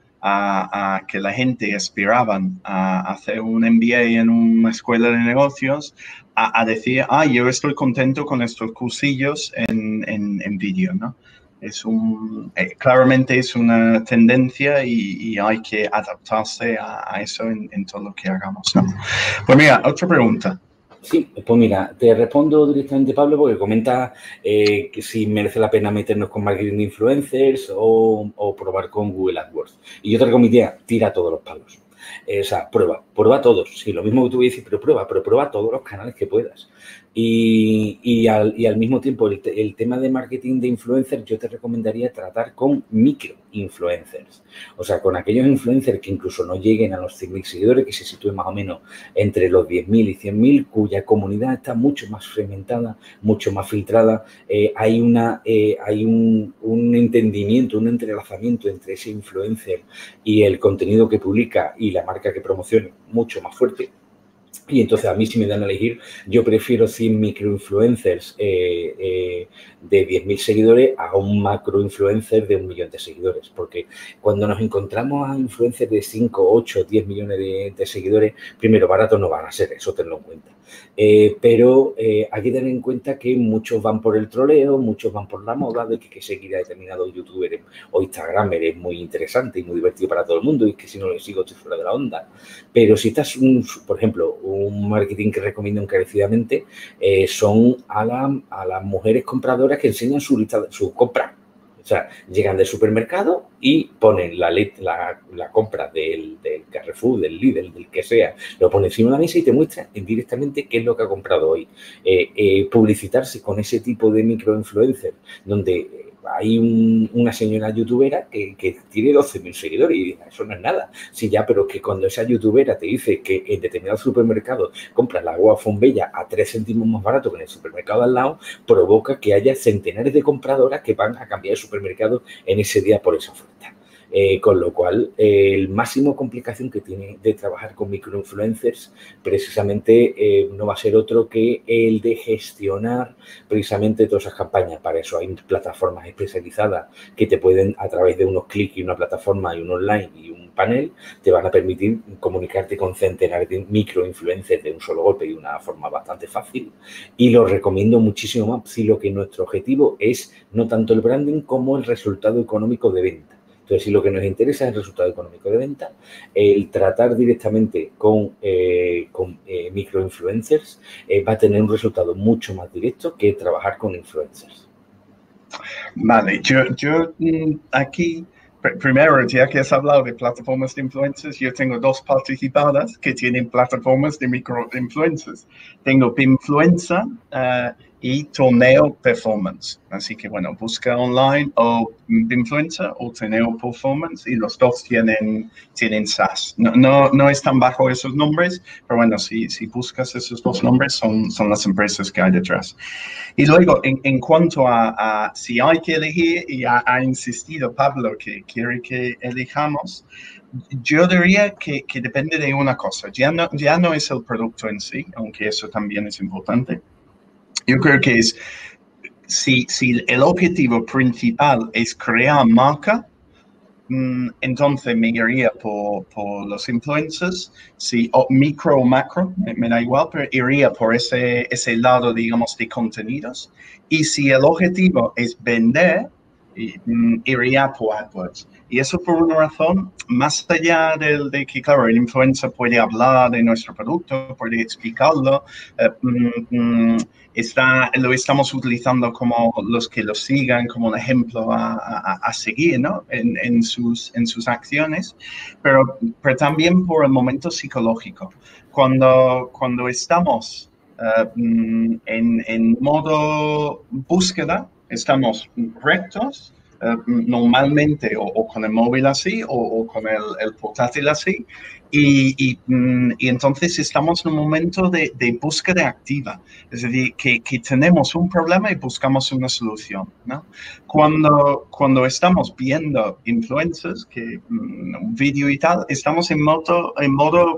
a, a que la gente aspiraban a hacer un M B A en una escuela de negocios, a, a decir, ah, yo estoy contento con estos cursillos en, en, en vídeo, ¿no? Es un, eh, claramente es una tendencia y, y hay que adaptarse a, a eso en, en todo lo que hagamos, ¿no? Pues mira, otra pregunta. Sí, pues mira, te respondo directamente, Pablo, porque comenta eh, que si merece la pena meternos con marketing de influencers o, o probar con Google AdWords. Y yo te recomendaría, tira todos los palos. Eh, o sea, prueba, prueba todos. Sí, lo mismo que tú dices, pero prueba, pero prueba todos los canales que puedas. Y, y, al, y al mismo tiempo, el, el tema de marketing de influencers, yo te recomendaría tratar con micro influencers. O sea, con aquellos influencers que incluso no lleguen a los cien mil seguidores, que se sitúen más o menos entre los diez mil y cien mil, cuya comunidad está mucho más fragmentada, mucho más filtrada. Eh, hay una, eh, hay un, un entendimiento, un entrelazamiento entre ese influencer y el contenido que publica y la marca que promociona mucho más fuerte. Y entonces a mí si me dan a elegir, yo prefiero cien microinfluencers eh, eh, de diez mil seguidores a un macroinfluencer de un millón de seguidores. Porque cuando nos encontramos a influencers de cinco, ocho, diez millones de, de seguidores, primero, baratos no van a ser, eso tenlo en cuenta. Eh, pero eh, hay que tener en cuenta que muchos van por el troleo, muchos van por la moda de que, que seguir a determinados youtubers o instagramers es muy interesante y muy divertido para todo el mundo y que si no le sigo estoy fuera de la onda. Pero si estás, un, por ejemplo, un marketing que recomiendo encarecidamente eh, son a, la, a las mujeres compradoras que enseñan su lista de su compra. O sea, llegan del supermercado y ponen la, la, la compra del, del Carrefour, del Lidl, del que sea, lo ponen encima de la mesa y te muestran directamente qué es lo que ha comprado hoy. Eh, eh, publicitarse con ese tipo de microinfluencers, donde hay un, una señora youtubera que, que tiene doce mil seguidores y eso no es nada. Sí, ya, pero que cuando esa youtubera te dice que en determinado supermercado compras la agua Fonbella a tres céntimos más barato que en el supermercado al lado, provoca que haya centenares de compradoras que van a cambiar de supermercado en ese día por esa oferta. Eh, con lo cual, eh, el máximo complicación que tiene de trabajar con microinfluencers precisamente eh, no va a ser otro que el de gestionar precisamente todas esas campañas. Para eso hay plataformas especializadas que te pueden, a través de unos clics y una plataforma y un online y un panel, te van a permitir comunicarte con centenares de microinfluencers de un solo golpe y de una forma bastante fácil. Y lo recomiendo muchísimo más si lo que nuestro objetivo es no tanto el branding como el resultado económico de venta. Entonces, si lo que nos interesa es el resultado económico de venta, el tratar directamente con, eh, con eh, microinfluencers eh, va a tener un resultado mucho más directo que trabajar con influencers. Vale, yo, yo aquí, primero, ya que has hablado de plataformas de influencers, yo tengo dos participadas que tienen plataformas de microinfluencers. Tengo Pinfluencer uh, y Torneo Performance. Así que, bueno, busca online o Pinfluencer o Torneo Performance y los dos tienen, tienen SaaS. No, no, no están bajo esos nombres, pero bueno, si, si buscas esos dos nombres, son, son las empresas que hay detrás. Y luego, en, en cuanto a, a si hay que elegir, y ha, ha insistido Pablo que quiere que elijamos, yo diría que, que depende de una cosa. Ya no, ya no es el producto en sí, aunque eso también es importante. Yo creo que es, si, si el objetivo principal es crear marca, entonces me iría por, por los influencers, si o micro o macro, me, me da igual, pero iría por ese, ese lado, digamos, de contenidos. Y si el objetivo es vender, iría por AdWords. Y eso por una razón, más allá de, de que, claro, el influencer puede hablar de nuestro producto, puede explicarlo, eh, mm, está, lo estamos utilizando como los que lo sigan, como un ejemplo a, a, a seguir, ¿no? En, en, sus, en sus acciones, pero, pero también por el momento psicológico. Cuando, cuando estamos uh, en, en modo búsqueda, estamos rectos, uh, normalmente o, o con el móvil así o, o con el, el portátil así, y, y, y entonces estamos en un momento de, de búsqueda activa, es decir, que, que tenemos un problema y buscamos una solución, ¿no? Cuando, cuando estamos viendo influencers, que un vídeo y tal, estamos en modo, en modo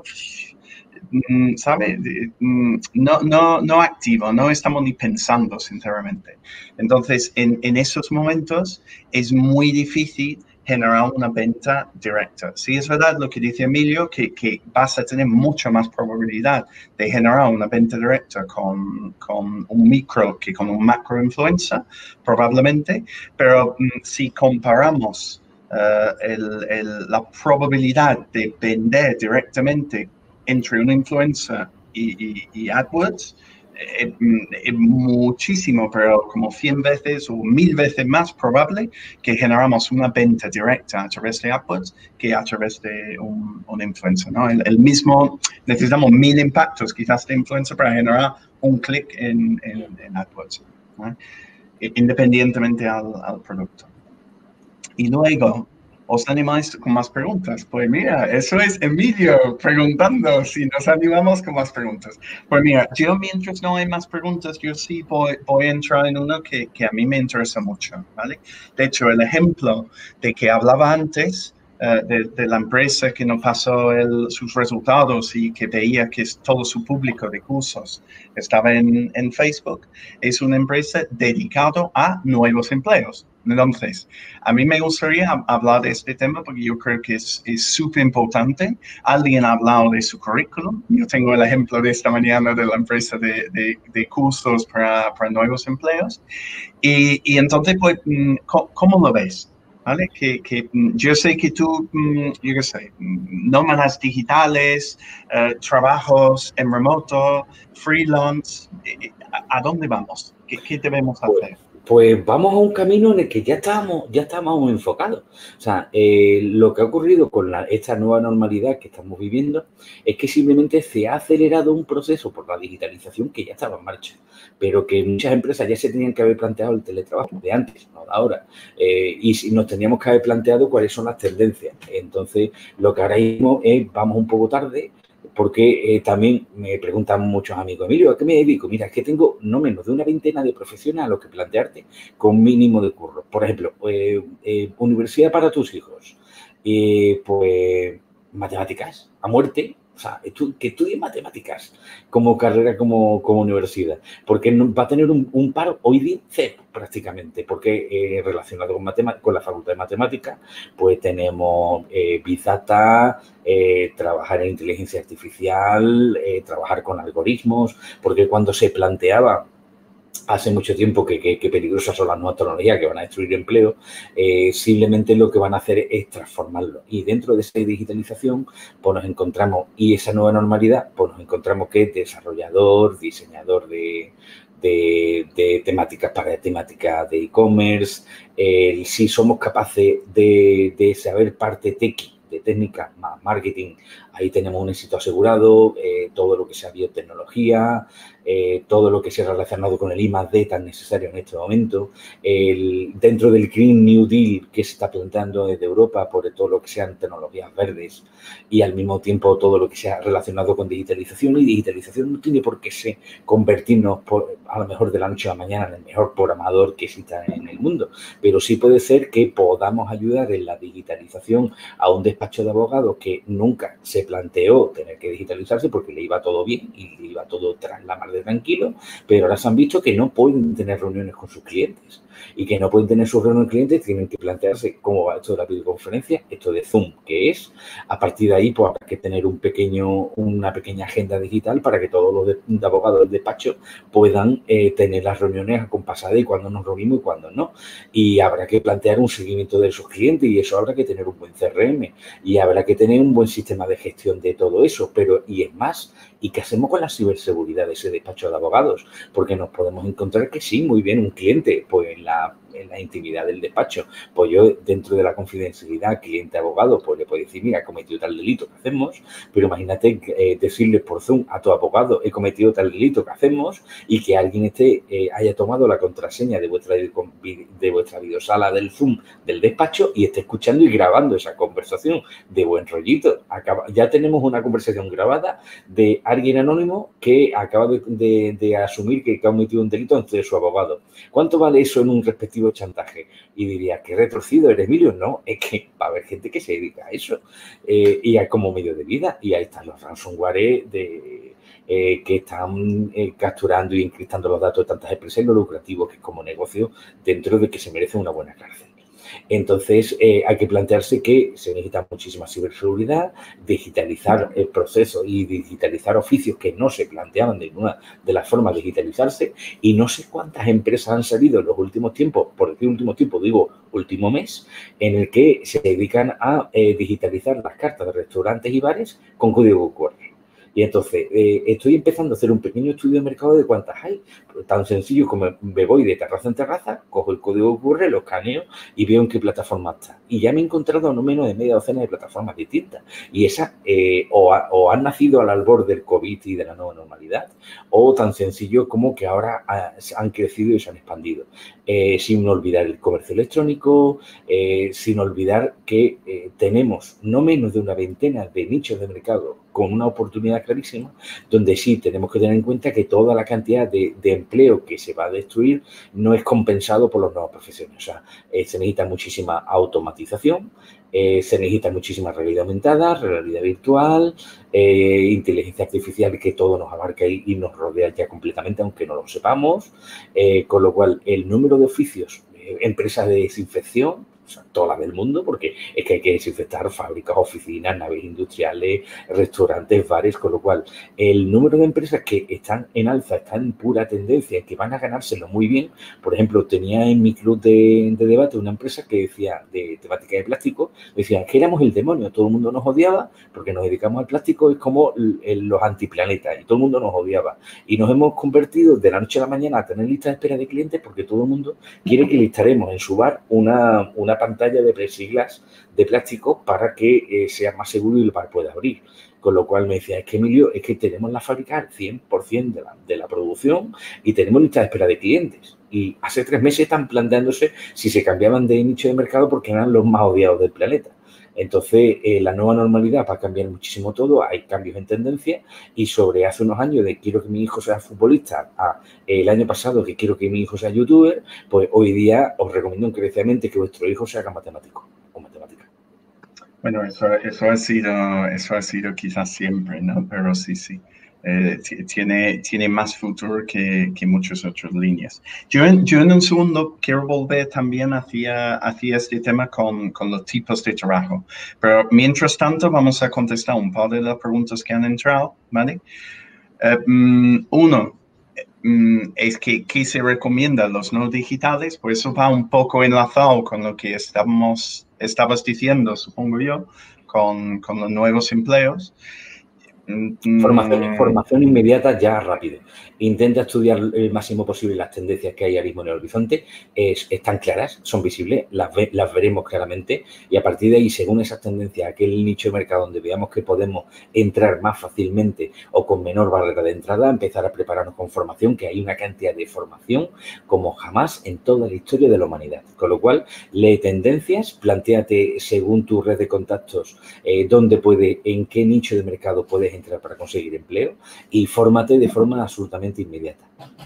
¿sabe? No, no, no activo, no estamos ni pensando, sinceramente. Entonces, en, en esos momentos es muy difícil generar una venta directa. Sí, es verdad lo que dice Emilio, que, que vas a tener mucha más probabilidad de generar una venta directa con, con un micro que con un macro influencer, probablemente, pero mm, si comparamos uh, el, el, la probabilidad de vender directamente entre un influencer y, y, y AdWords, es, es muchísimo, pero como cien veces o mil veces más probable que generamos una venta directa a través de AdWords que a través de un, un influencer, ¿no? El, el mismo, necesitamos mil impactos quizás de influencer para generar un clic en, en, en AdWords, ¿no? Independientemente al, al producto. Y luego, ¿os animáis con más preguntas? Pues mira, eso es Emilio preguntando si nos animamos con más preguntas. Pues mira, yo mientras no hay más preguntas, yo sí voy, voy a entrar en uno que, que a mí me interesa mucho, ¿vale? De hecho, el ejemplo de que hablaba antes uh, de, de la empresa que nos pasó el, sus resultados y que veía que todo su público de cursos estaba en, en Facebook, es una empresa dedicada a nuevos empleos. Entonces, a mí me gustaría hablar de este tema porque yo creo que es súper importante. Alguien ha hablado de su currículum. Yo tengo el ejemplo de esta mañana de la empresa de, de, de cursos para, para nuevos empleos. Y, y entonces, pues, ¿cómo, cómo lo ves? ¿Vale? Que, que yo sé que tú, yo qué sé, nómadas digitales, uh, trabajos en remoto, freelance, ¿a, a dónde vamos? ¿Qué, qué debemos hacer? Pues vamos a un camino en el que ya estamos, ya estamos enfocados. O sea, eh, lo que ha ocurrido con la, esta nueva normalidad que estamos viviendo es que simplemente se ha acelerado un proceso por la digitalización que ya estaba en marcha, pero que muchas empresas ya se tenían que haber planteado el teletrabajo de antes, no de ahora, eh, y si nos teníamos que haber planteado cuáles son las tendencias. Entonces, lo que ahora mismo es, vamos un poco tarde, porque eh, también me preguntan muchos amigos, Emilio, ¿a qué me dedico? Mira, es que tengo no menos de una veintena de profesiones a los que plantearte con mínimo de curro. Por ejemplo, eh, eh, universidad para tus hijos, eh, pues matemáticas a muerte. O sea, que estudie matemáticas como carrera, como, como universidad, porque va a tener un, un paro hoy día cero prácticamente, porque eh, relacionado con, con la facultad de matemáticas, pues tenemos eh, Big Data, eh, trabajar en inteligencia artificial, eh, trabajar con algoritmos, porque cuando se planteaba hace mucho tiempo que, que, que peligrosas son las nuevas tecnologías que van a destruir empleo, eh, simplemente lo que van a hacer es transformarlo. Y dentro de esa digitalización, pues nos encontramos, y esa nueva normalidad, pues nos encontramos que desarrollador, diseñador de, de, de temáticas para temáticas de e-commerce, eh, si somos capaces de, de saber parte tequi, de técnica más marketing, ahí tenemos un éxito asegurado, eh, todo lo que sea biotecnología, eh, todo lo que sea relacionado con el I más D tan necesario en este momento, el, dentro del Green New Deal que se está planteando desde Europa por todo lo que sean tecnologías verdes y al mismo tiempo todo lo que sea relacionado con digitalización, y digitalización no tiene por qué ser convertirnos por, a lo mejor de la noche a la mañana en el mejor programador que exista en el mundo, pero sí puede ser que podamos ayudar en la digitalización a un despacho de abogados que nunca se planteó tener que digitalizarse porque le iba todo bien y le iba todo tras la mar de tranquilo, pero ahora se han visto que no pueden tener reuniones con sus clientes y que no pueden tener sus reuniones con clientes, tienen que plantearse cómo va esto de la videoconferencia, esto de Zoom, que es, a partir de ahí pues habrá que tener un pequeño, una pequeña agenda digital para que todos los de, de abogados del despacho puedan eh, tener las reuniones acompasadas y cuándo nos reunimos y cuándo no, y habrá que plantear un seguimiento de esos clientes y eso habrá que tener un buen C R M y habrá que tener un buen sistema de gestión de todo eso, pero y es más, ¿y qué hacemos con la ciberseguridad de ese despacho de abogados? Porque nos podemos encontrar que sí, muy bien, un cliente, pues en la, en la intimidad del despacho, pues yo dentro de la confidencialidad cliente-abogado, pues le puedo decir, mira, he cometido tal delito, ¿qué hacemos? Pero imagínate eh, decirle por Zoom a tu abogado, he cometido tal delito, ¿qué hacemos? Y que alguien esté, eh, haya tomado la contraseña de vuestra, de vuestra videosala del Zoom del despacho y esté escuchando y grabando esa conversación de buen rollito. Acaba, ya tenemos una conversación grabada de alguien anónimo que acaba de, de, de asumir que ha cometido un delito ante su abogado. ¿Cuánto vale eso en un respectivo chantaje? Y diría, ¿qué retorcido eres, Emilio? No, es que va a haber gente que se dedica a eso eh, y a, como medio de vida. Y ahí están los ransomware de, eh, que están eh, capturando y encriptando los datos de tantas empresas y lo lucrativo que es como negocio dentro de que se merece una buena cárcel. Entonces, eh, hay que plantearse que se necesita muchísima ciberseguridad, digitalizar el proceso y digitalizar oficios que no se planteaban de ninguna de las formas de digitalizarse, y no sé cuántas empresas han salido en los últimos tiempos, por decir último tiempo, digo último mes, en el que se dedican a eh, digitalizar las cartas de restaurantes y bares con código cu erre. Y entonces, eh, estoy empezando a hacer un pequeño estudio de mercado de cuántas hay. Tan sencillo como me voy de terraza en terraza, cojo el código cu erre, lo escaneo y veo en qué plataforma está. Y ya me he encontrado no menos de media docena de plataformas distintas. Y esas eh, o, ha, o han nacido al albor del COVID y de la nueva normalidad, o tan sencillo como que ahora ha, han crecido y se han expandido. Eh, sin olvidar el comercio electrónico, eh, sin olvidar que eh, tenemos no menos de una veintena de nichos de mercado con una oportunidad clarísima, donde sí tenemos que tener en cuenta que toda la cantidad de, de empleo que se va a destruir no es compensado por las nuevas profesiones. O sea, eh, se necesita muchísima automatización, Eh, se necesita muchísima realidad aumentada, realidad virtual, eh, inteligencia artificial que todo nos abarca y, y nos rodea ya completamente, aunque no lo sepamos. Eh, con lo cual, el número de oficios, eh, empresas de desinfección, o sea, todas las del mundo, porque es que hay que desinfectar fábricas, oficinas, naves industriales, restaurantes, bares, con lo cual el número de empresas que están en alza, están en pura tendencia, que van a ganárselo muy bien. Por ejemplo, tenía en mi club de, de debate una empresa que decía, de temática de plástico, decía que éramos el demonio, todo el mundo nos odiaba porque nos dedicamos al plástico, es como el, los antiplanetas y todo el mundo nos odiaba. Y nos hemos convertido de la noche a la mañana a tener lista de espera de clientes porque todo el mundo quiere que le instalemos en su bar una, una pantalla de plexiglas de plástico para que eh, sea más seguro y el bar pueda abrir. Con lo cual me decía, es que Emilio, es que tenemos la fábrica al cien por ciento de la, de la producción y tenemos lista de espera de clientes. Y hace tres meses están planteándose si se cambiaban de nicho de mercado porque eran los más odiados del planeta. Entonces, eh, la nueva normalidad va a cambiar muchísimo todo, hay cambios en tendencia y sobre hace unos años de quiero que mi hijo sea futbolista a eh, el año pasado que quiero que mi hijo sea youtuber, pues hoy día os recomiendo encarecidamente que vuestro hijo se haga matemático o matemática. Bueno, eso, eso, ha sido, eso ha sido quizás siempre, ¿no? Pero sí, sí. Eh, tiene, tiene más futuro que, que muchas otras líneas. Yo en, yo en un segundo quiero volver también hacia, hacia este tema con, con los tipos de trabajo. Pero mientras tanto vamos a contestar un par de las preguntas que han entrado, ¿vale? Uh, um, uno, um, es que ¿qué se recomienda a los no digitales? Pues eso va un poco enlazado con lo que estamos, estabas diciendo, supongo yo, con, con los nuevos empleos. Formación, formación inmediata ya rápido. Intenta estudiar el máximo posible las tendencias que hay ahora mismo en el horizonte. Es, están claras, son visibles, las, ve, las veremos claramente y a partir de ahí, según esas tendencias, aquel nicho de mercado donde veamos que podemos entrar más fácilmente o con menor barrera de entrada, empezar a prepararnos con formación, que hay una cantidad de formación como jamás en toda la historia de la humanidad. Con lo cual, lee tendencias, plantéate según tu red de contactos eh, dónde puede, en qué nicho de mercado puedes entrar para conseguir empleo y fórmate de forma absolutamente inmediata.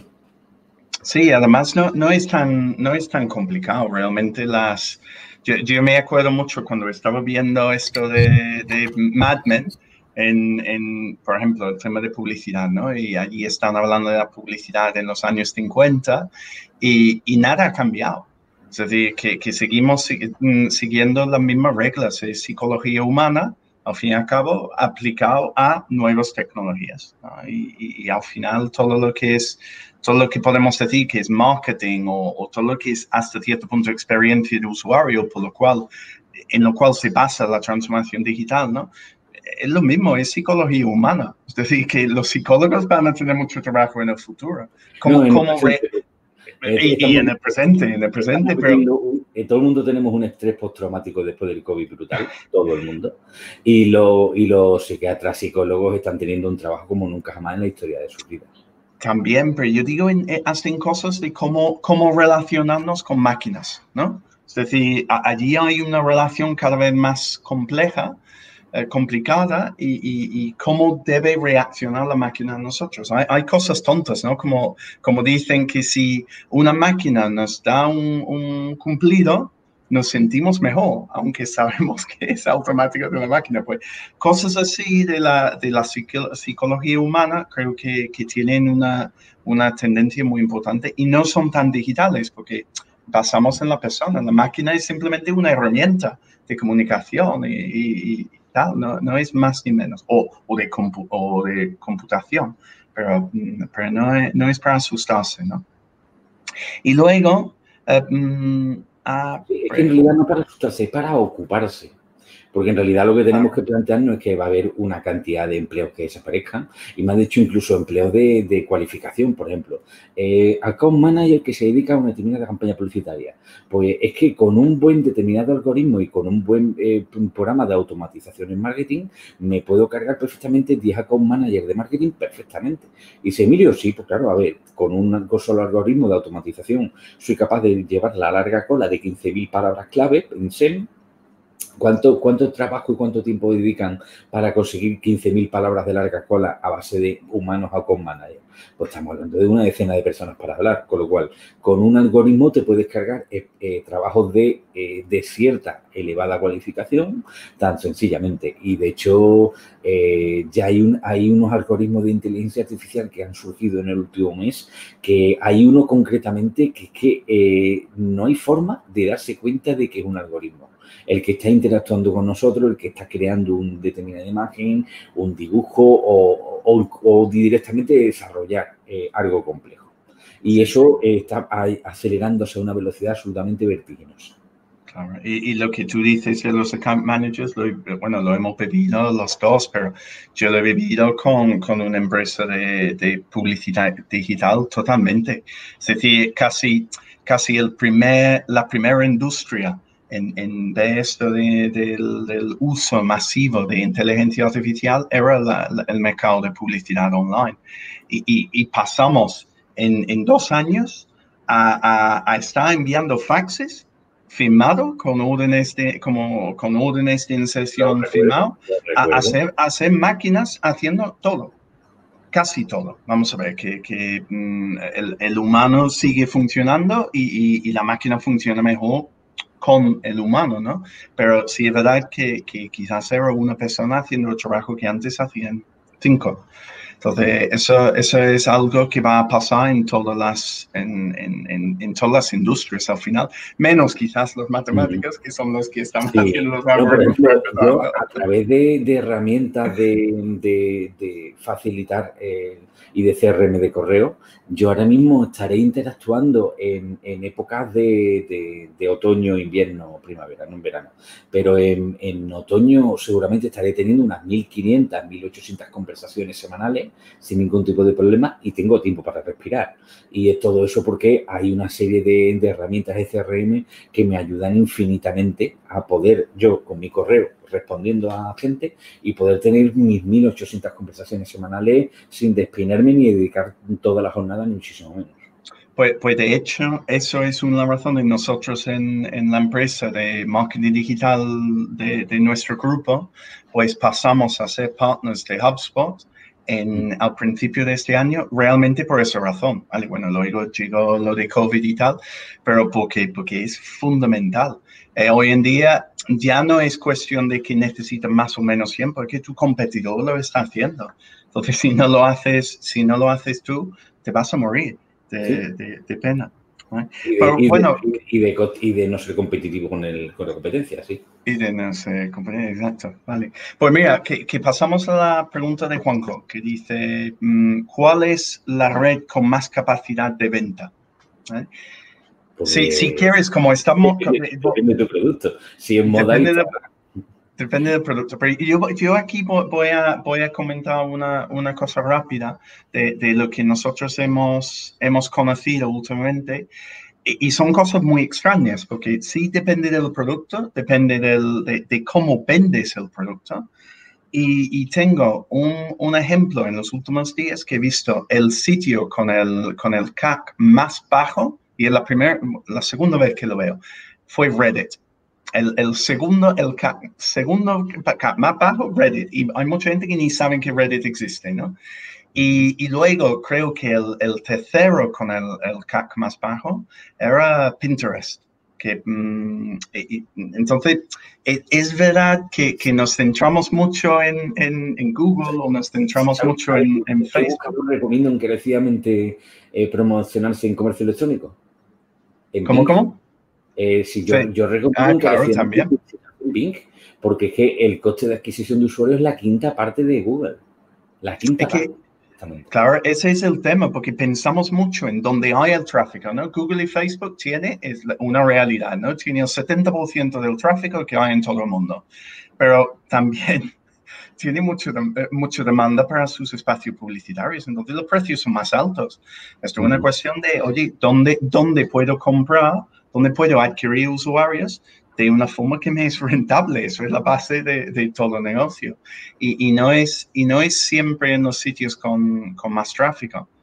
Sí, además no, no, es tan, no es tan complicado. Realmente las... Yo, yo me acuerdo mucho cuando estaba viendo esto de, de Mad Men, en, en, por ejemplo, el tema de publicidad, ¿no? Y allí están hablando de la publicidad en los años cincuenta y, y nada ha cambiado. Es decir, que, que seguimos siguiendo las mismas reglas de psicología humana, al fin y al cabo, aplicado a nuevas tecnologías, ¿no? Y, y, y al final todo lo que es, todo lo que podemos decir que es marketing o, o todo lo que es hasta cierto punto experiencia de usuario, por lo cual, en lo cual se basa la transformación digital, ¿no? Es lo mismo, es psicología humana. Es decir, que los psicólogos van a tener mucho trabajo en el futuro. ¿Cómo, no, cómo re Y, y en el presente, en el presente, pero... Un, eh, todo el mundo tenemos un estrés postraumático después del COVID brutal, todo el mundo. Y, lo, y los psiquiatras, psicólogos están teniendo un trabajo como nunca jamás en la historia de sus vidas. También, pero yo digo en, hasta en cosas de cómo, cómo relacionarnos con máquinas, ¿no? Es decir, a, allí hay una relación cada vez más compleja, eh, complicada, y, y, y cómo debe reaccionar la máquina a nosotros. Hay, hay cosas tontas, ¿no? Como, como dicen que si una máquina nos da un, un cumplido, nos sentimos mejor, aunque sabemos que es automático de la máquina. Pues cosas así de la, de la psicología humana creo que, que tienen una, una tendencia muy importante y no son tan digitales porque basamos en la persona. La máquina es simplemente una herramienta de comunicación y, y, y tal, no, no es más ni menos, o, o, de, compu o de computación, pero, pero no, es, no es para asustarse, ¿no? Y luego... Uh, Ah, es que en realidad no para asustarse, es para ocuparse. Porque en realidad lo que tenemos que plantearnos es que va a haber una cantidad de empleos que desaparezcan y me han dicho incluso empleos de, de cualificación, por ejemplo. Eh, account manager que se dedica a una determinada campaña publicitaria. Pues es que con un buen determinado algoritmo y con un buen eh, programa de automatización en marketing me puedo cargar perfectamente diez account managers de marketing perfectamente. Y dice, Emilio, sí, pues claro, a ver, con un solo algoritmo de automatización soy capaz de llevar la larga cola de quince mil palabras clave en S E M ¿Cuánto, ¿Cuánto trabajo y cuánto tiempo dedican para conseguir quince mil palabras de larga cola a base de humanos account manager? Pues estamos hablando de una decena de personas para hablar, con lo cual, con un algoritmo te puedes cargar eh, eh, trabajos de, eh, de cierta elevada cualificación, tan sencillamente. Y, de hecho, eh, ya hay, un, hay unos algoritmos de inteligencia artificial que han surgido en el último mes, que hay uno concretamente que es que eh, no hay forma de darse cuenta de que es un algoritmo. El que está interactuando con nosotros, el que está creando una determinada imagen, un dibujo o, o, o directamente desarrollar eh, algo complejo. Y eso eh, está acelerándose a una velocidad absolutamente vertiginosa. Claro. Y, y lo que tú dices de los account managers, lo, bueno, lo hemos vivido los dos, pero yo lo he vivido con, con una empresa de, de publicidad digital totalmente. Es decir, casi, casi el primer, la primera industria en, en de esto de, de, del, del uso masivo de inteligencia artificial era la, la, el mercado de publicidad online. Y, y, y pasamos en, en dos años a, a, a estar enviando faxes firmado con órdenes de, como, con órdenes de inserción firmado, a hacer, a hacer máquinas haciendo todo. Casi todo. Vamos a ver que, que mm, el, el humano sigue funcionando y, y, y la máquina funciona mejor con el humano, ¿no? Pero sí es verdad que, que quizás era una persona haciendo el trabajo que antes hacían cinco. Entonces, eso, eso es algo que va a pasar en todas las, en, en, en, en todas las industrias al final, menos quizás los matemáticos, que son los que están sí. haciendo los algoritmos. No, por ejemplo, yo, a través de, de herramientas de, de, de facilitar eh, y de C R M de correo, yo ahora mismo estaré interactuando en, en épocas de, de, de otoño, invierno, primavera, no en verano. Pero en, en otoño seguramente estaré teniendo unas mil quinientas, mil ochocientas conversaciones semanales sin ningún tipo de problema y tengo tiempo para respirar. Y es todo eso porque hay una serie de, de herramientas de C R M que me ayudan infinitamente a poder, yo con mi correo respondiendo a gente y poder tener mis mil ochocientas conversaciones semanales sin despeinarme ni dedicar toda la jornada, ni muchísimo menos. Pues, pues de hecho, eso es una razón de nosotros en, en la empresa de marketing digital de, de nuestro grupo, pues pasamos a ser partners de HubSpot en, al principio de este año, realmente por esa razón. ¿Vale? Bueno, luego llegó lo de COVID y tal, pero porque, porque es fundamental. Eh, hoy en día ya no es cuestión de que necesitas más o menos tiempo, porque tu competidor lo está haciendo. Entonces, si no lo haces, si no lo haces tú, te vas a morir de, sí. de, de pena. ¿Vale? Y, de, Pero, y, bueno, de, y, de, y de no ser competitivo con, el, con la competencia, sí. Y de no ser competitivo, exacto. Vale. Pues mira, que, que pasamos a la pregunta de Juanjo, que dice, ¿cuál es la red con más capacidad de venta? ¿Vale? Si, si quieres, como estamos... Depende, depende de tu producto. Si en depende, de, depende del producto. Pero yo, yo aquí voy a, voy a comentar una, una cosa rápida de, de lo que nosotros hemos, hemos conocido últimamente. Y, y son cosas muy extrañas, porque sí depende del producto, depende del, de, de cómo vendes el producto. Y, y tengo un, un ejemplo en los últimos días que he visto el sitio con el, con el C A C más bajo. Y la, primer, la segunda vez que lo veo fue Reddit. El, el segundo, el C A C, segundo C A C más bajo, Reddit. Y hay mucha gente que ni sabe que Reddit existe, ¿no? Y, y luego creo que el, el tercero con el, el C A C más bajo era Pinterest. Que, mm, y, entonces, es verdad que, que nos centramos mucho en, en, en Google o nos centramos sí, mucho en, en Facebook. ¿Recomiendo encarecidamente eh, promocionarse en comercio electrónico? ¿En ¿Cómo, Bing? cómo? Eh, si yo, sí. yo recomiendo ah, claro, también. en Bing, porque es que el coste de adquisición de usuarios es la quinta parte de Google. La quinta es parte. Que, claro, ese es el tema, porque pensamos mucho en donde hay el tráfico, ¿no? Google y Facebook tiene es una realidad, ¿no? Tiene el setenta por ciento del tráfico que hay en todo el mundo, pero también tiene mucho, mucha demanda para sus espacios publicitarios, entonces los precios son más altos. Esto es una cuestión de, oye, ¿dónde, dónde puedo comprar? ¿Dónde puedo adquirir usuarios? De una forma que me es rentable. Eso es la base de, de todo negocio. Y, y, no es, y no es siempre en los sitios con, con más tráfico.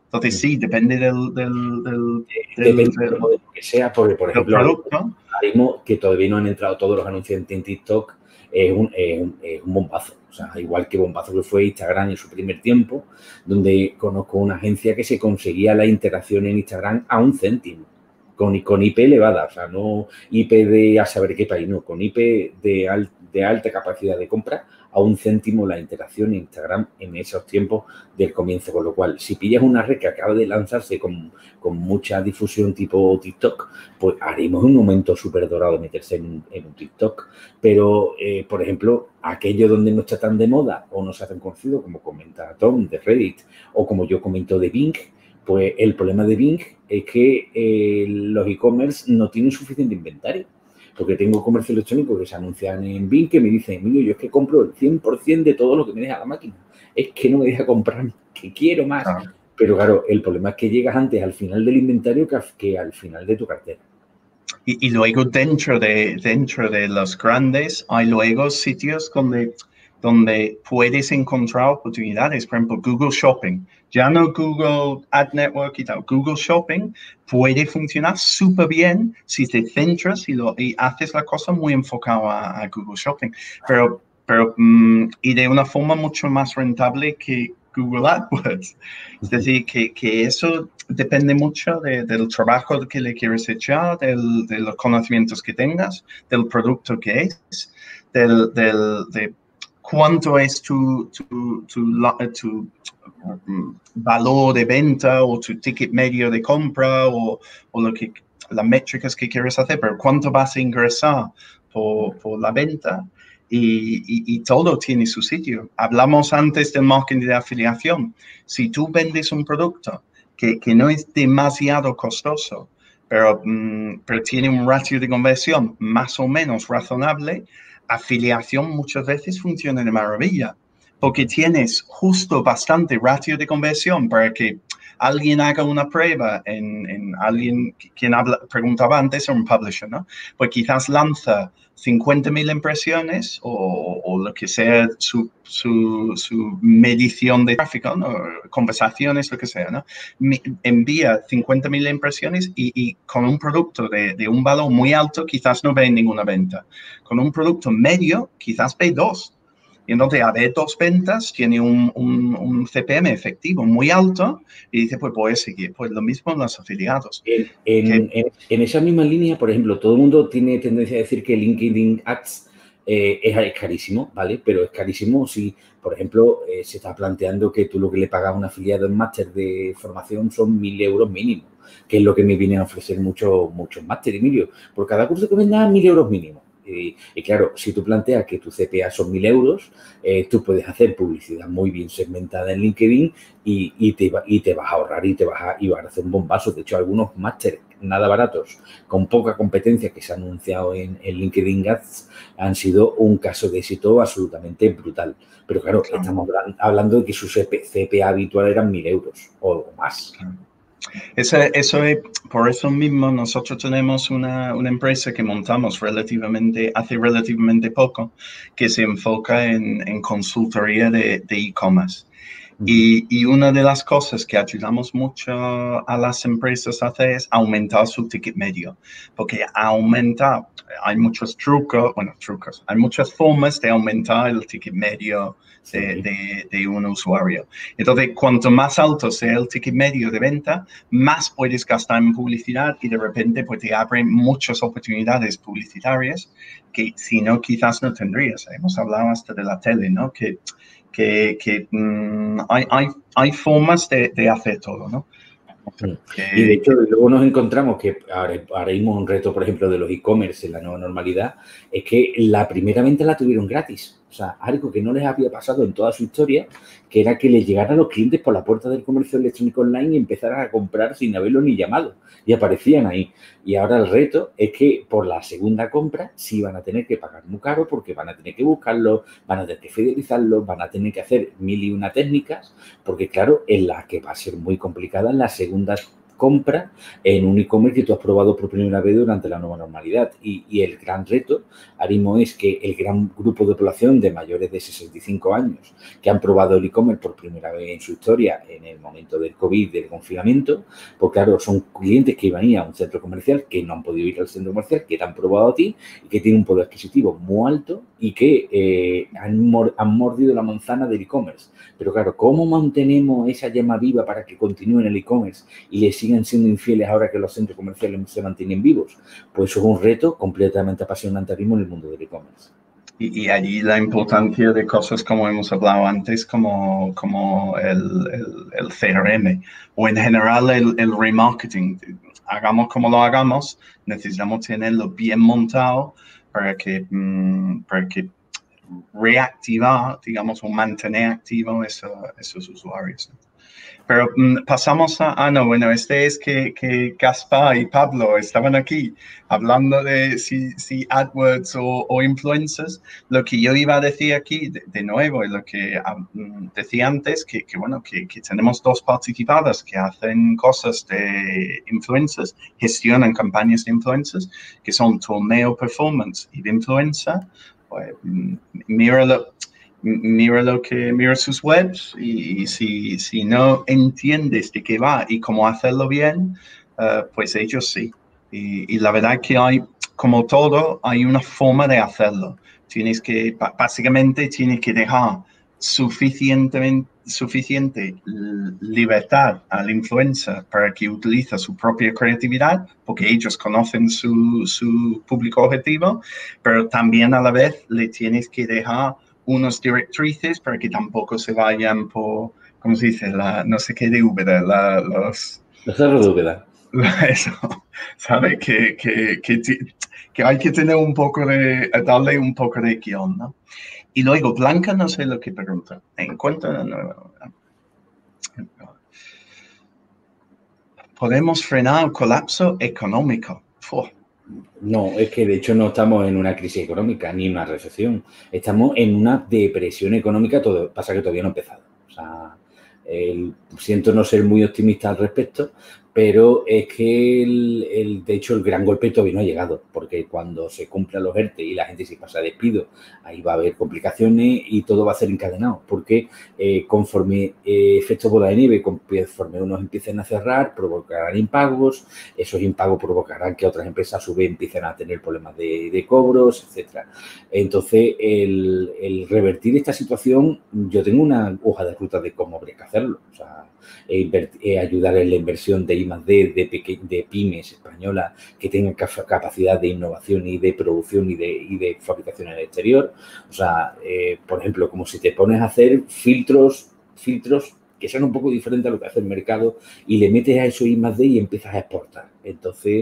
Entonces, sí, depende del, del, del, del, depende del, del modelo que sea, porque, por del ejemplo, producto. ahora mismo que todavía no han entrado todos los anuncios en TikTok, es un, es un, es un bombazo. O sea, igual que bombazo que fue Instagram en su primer tiempo, donde conozco una agencia que se conseguía la interacción en Instagram a un céntimo, con, con I P elevada, o sea, no I P de a saber qué país, no, con I P de, al, de alta capacidad de compra a un céntimo la interacción en Instagram en esos tiempos del comienzo, con lo cual, si pillas una red que acaba de lanzarse con, con mucha difusión tipo TikTok, pues haremos un momento súper dorado de meterse en, en un TikTok. Pero, eh, por ejemplo, aquello donde no está tan de moda o no se ha tan conocido, como comenta Tom de Reddit o como yo comento de Bing, pues el problema de Bing es que eh, los e-commerce no tienen suficiente inventario. Porque tengo comercio electrónico que se anuncian en Bing que me dicen, Emilio, yo es que compro el cien por ciento de todo lo que me deja la máquina. Es que no me deja comprar, que quiero más. Claro. Pero claro, el problema es que llegas antes al final del inventario que, que al final de tu cartera. Y, y luego dentro de, dentro de los grandes hay luego sitios donde, donde puedes encontrar oportunidades. Por ejemplo, Google Shopping. Ya no Google Ad Network y tal. Google Shopping puede funcionar súper bien si te centras y, lo, y haces la cosa muy enfocada a, a Google Shopping. Pero, pero um, y de una forma mucho más rentable que Google AdWords. Es decir, que, que eso depende mucho de, del trabajo que le quieres echar, del, de los conocimientos que tengas, del producto que es, del, del, de cuánto es tu, tu, tu, tu um, valor de venta o tu ticket medio de compra o, o lo que, las métricas que quieres hacer, pero cuánto vas a ingresar por, por la venta. Y, y, y todo tiene su sitio. Hablamos antes del marketing de afiliación. Si tú vendes un producto que, que no es demasiado costoso, pero, um, pero tiene un ratio de conversión más o menos razonable, afiliación muchas veces funciona de maravilla, porque tienes justo bastante ratio de conversión para que alguien haga una prueba en, en alguien, quien habla, preguntaba antes, un publisher, ¿no? Pues quizás lanza cincuenta mil impresiones o, o lo que sea su, su, su medición de tráfico, ¿no? Conversaciones, lo que sea, ¿no? Me, envía cincuenta mil impresiones y, y con un producto de, de un valor muy alto quizás no ve ninguna venta. Con un producto medio quizás ve dos. Y entonces, a ver, dos ventas, tiene un, un, un C P M efectivo muy alto y dice, pues voy a seguir. Pues lo mismo en los afiliados. En, en, en, en esa misma línea, por ejemplo, todo el mundo tiene tendencia a decir que LinkedIn Ads eh, es, es carísimo, ¿vale? Pero es carísimo si, por ejemplo, eh, se está planteando que tú lo que le pagas a un afiliado en máster de formación son mil euros mínimo, que es lo que me vienen a ofrecer muchos muchos máster, Emilio. Por cada curso que vendas, mil euros mínimo. Y, y claro, si tú planteas que tu C P A son mil euros, eh, tú puedes hacer publicidad muy bien segmentada en LinkedIn y, y, te, y te vas a ahorrar y te vas a, y vas a hacer un bombazo. De hecho, algunos másteres nada baratos, con poca competencia que se ha anunciado en, en LinkedIn Ads, han sido un caso de éxito absolutamente brutal. Pero claro, claro. estamos hablando de que su C P A habitual eran mil euros o más. Claro. Eso, eso es, por eso mismo nosotros tenemos una, una empresa que montamos relativamente, hace relativamente poco, que se enfoca en, en consultoría de e-commerce. Y, y una de las cosas que ayudamos mucho a las empresas a hacer es aumentar su ticket medio, porque aumentar, hay muchos trucos, bueno, trucos, hay muchas formas de aumentar el ticket medio de, sí. de, de un usuario. Entonces, cuanto más alto sea el ticket medio de venta, más puedes gastar en publicidad y de repente pues, te abren muchas oportunidades publicitarias que si no, quizás no tendrías. Hemos hablado hasta de la tele, ¿no? Que que, que um, hay, hay, hay formas de, de hacer todo, ¿no? Que, y de hecho, que, luego nos encontramos que ahora, ahora mismo un reto, por ejemplo, de los e-commerce en la nueva normalidad, es que la primera venta la tuvieron gratis. O sea, algo que no les había pasado en toda su historia, que era que les llegaran los clientes por la puerta del comercio electrónico online y empezaran a comprar sin haberlo ni llamado. Y aparecían ahí. Y ahora el reto es que por la segunda compra sí van a tener que pagar muy caro porque van a tener que buscarlo, van a tener que fidelizarlo, van a tener que hacer mil y una técnicas, porque claro, en la que va a ser muy complicada en la segunda compras en un e-commerce que tú has probado por primera vez durante la nueva normalidad. Y, y el gran reto, Arimo, es que el gran grupo de población de mayores de sesenta y cinco años que han probado el e-commerce por primera vez en su historia en el momento del COVID, del confinamiento, pues claro, son clientes que iban a ir a un centro comercial, que no han podido ir al centro comercial, que te han probado a ti y que tienen un poder adquisitivo muy alto y que eh, han, mor han mordido la manzana del e-commerce. Pero claro, ¿cómo mantenemos esa llama viva para que continúen el e-commerce y le sigan siendo infieles ahora que los centros comerciales se mantienen vivos? Pues eso es un reto completamente apasionante ahora mismo en el mundo del e-commerce. Y, y allí la importancia de cosas como hemos hablado antes, como, como el, el, el C R M o en general el, el remarketing. Hagamos como lo hagamos, necesitamos tenerlo bien montado para que, mmm, para que reactivar, digamos, o mantener activos eso, esos usuarios. Pero um, pasamos a, ah, no, bueno, este es que, que Gaspar y Pablo estaban aquí hablando de si, si AdWords o, o influencers. Lo que yo iba a decir aquí, de, de nuevo, y lo que um, decía antes, que, que bueno, que, que tenemos dos participadas que hacen cosas de influencers, gestionan campañas de influencers, que son Torneo Performance y de Influencer. Pues, míralo. Mira lo que mira sus webs y, y si, si no entiendes de qué va y cómo hacerlo bien, uh, pues ellos sí. Y, y la verdad que hay, como todo, hay una forma de hacerlo. Tienes que, básicamente, tienes que dejar suficientemente, suficiente libertad al influencer para que utilice su propia creatividad, porque ellos conocen su, su público objetivo, pero también a la vez le tienes que dejar unas directrices para que tampoco se vayan por, ¿cómo se dice? La, no sé qué de Úbeda, la, los... Los cerros de Úbeda. Eso, ¿sabe? Que, que, que, que hay que tener un poco de, darle un poco de guión, ¿no? Y luego, Blanca, no sé lo que pregunta. En cuanto a... No, ¿podemos frenar el colapso económico? Uf. No, es que de hecho no estamos en una crisis económica ni en una recesión. Estamos en una depresión económica, todo, pasa que todavía no ha empezado. O sea, el, siento no ser muy optimista al respecto, pero es que el, el, de hecho el gran golpe todavía no ha llegado, porque cuando se cumplan los ERTE y la gente se pasa a despido, ahí va a haber complicaciones y todo va a ser encadenado, porque eh, conforme eh, efecto bola de nieve, conforme unos empiecen a cerrar, provocarán impagos, esos impagos provocarán que otras empresas a su vez empiecen a tener problemas de, de cobros, etcétera. Entonces, el, el revertir esta situación, yo tengo una hoja de ruta de cómo habría que hacerlo, o sea, Eh, ayudar en la inversión de I más D, de, de pymes españolas que tengan capacidad de innovación y de producción y de, y de fabricación en el exterior. O sea, eh, por ejemplo, como si te pones a hacer filtros, filtros que sean un poco diferentes a lo que hace el mercado y le metes a eso I más D y empiezas a exportar. Entonces,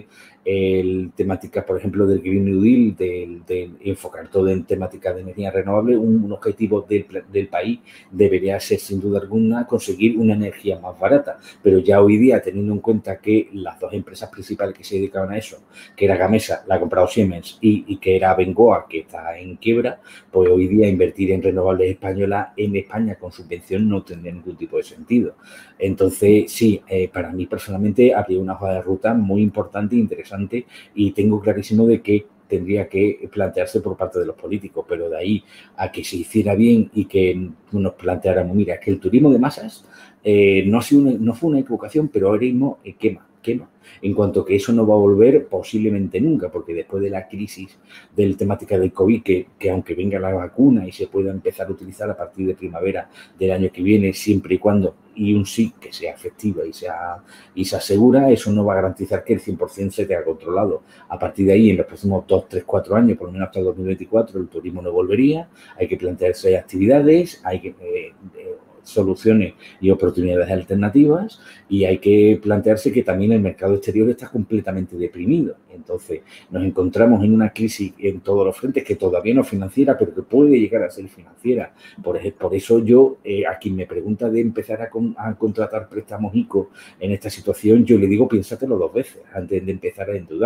el temática, por ejemplo, del Green New Deal, de, de enfocar todo en temática de energía renovable, un, un objetivo del, del país debería ser, sin duda alguna, conseguir una energía más barata. Pero ya hoy día, teniendo en cuenta que las dos empresas principales que se dedicaban a eso, que era Gamesa, la ha comprado Siemens, y, y que era Bengoa, que está en quiebra, pues hoy día invertir en renovables españolas en España con subvención no tendría ningún tipo de sentido. Entonces, sí, eh, para mí personalmente habría una hoja de ruta muy importante e interesante y tengo clarísimo de que tendría que plantearse por parte de los políticos, pero de ahí a que se hiciera bien y que nos planteáramos, mira, es que el turismo de masas eh, no, ha sido una, no fue una equivocación, pero ahora mismo eh, quema, quema. En cuanto que eso no va a volver posiblemente nunca, porque después de la crisis de la temática del COVID, que, que aunque venga la vacuna y se pueda empezar a utilizar a partir de primavera del año que viene, siempre y cuando, y un sí que sea efectiva y, sea, y se asegura, eso no va a garantizar que el cien por ciento se tenga controlado. A partir de ahí, en los próximos dos, tres, cuatro años, por lo menos hasta el dos mil veinticuatro, el turismo no volvería, hay que plantearse actividades, hay que... Eh, eh, soluciones y oportunidades alternativas y hay que plantearse que también el mercado exterior está completamente deprimido. Entonces, nos encontramos en una crisis en todos los frentes que todavía no es financiera, pero que puede llegar a ser financiera. Por, por eso yo, eh, a quien me pregunta de empezar a, con, a contratar préstamos I C O en esta situación, yo le digo, piénsatelo dos veces antes de empezar a endeudarte.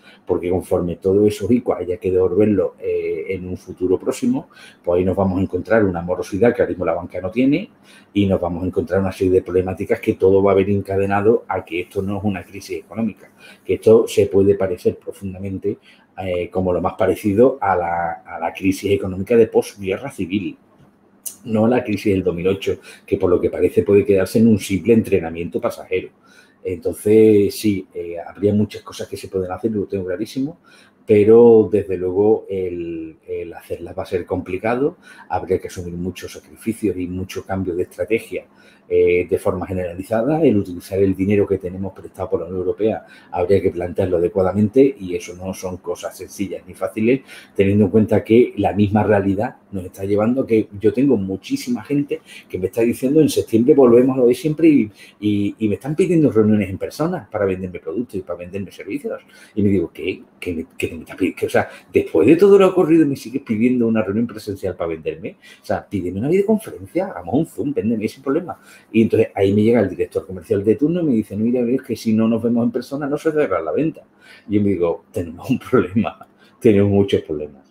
porque conforme todo eso rico haya que devolverlo eh, en un futuro próximo, pues ahí nos vamos a encontrar una morosidad que ahora mismo la banca no tiene y nos vamos a encontrar una serie de problemáticas que todo va a haber encadenado a que esto no es una crisis económica, que esto se puede parecer profundamente eh, como lo más parecido a la, a la crisis económica de posguerra civil, no la crisis del dos mil ocho, que por lo que parece puede quedarse en un simple entrenamiento pasajero. Entonces, sí, eh, habría muchas cosas que se pueden hacer, lo tengo clarísimo, pero desde luego el, el hacerlas va a ser complicado, habría que asumir muchos sacrificios y mucho cambio de estrategia eh, de forma generalizada, el utilizar el dinero que tenemos prestado por la Unión Europea habría que plantearlo adecuadamente y eso no son cosas sencillas ni fáciles, teniendo en cuenta que la misma realidad nos está llevando a que yo tengo muchísima gente que me está diciendo en septiembre volvemos a lo de siempre y, y, y me están pidiendo reuniones en persona para venderme productos y para venderme servicios. Y me digo, ¿qué? ¿Qué me, qué me está pidiendo? O sea, después de todo lo ocurrido me sigues pidiendo una reunión presencial para venderme. O sea, pídeme una videoconferencia, hagamos un Zoom, véndeme sin problema. Y entonces ahí me llega el director comercial de turno y me dice, mira, es que si no nos vemos en persona no se cerra la venta. Y yo me digo, tenemos un problema, tenemos muchos problemas.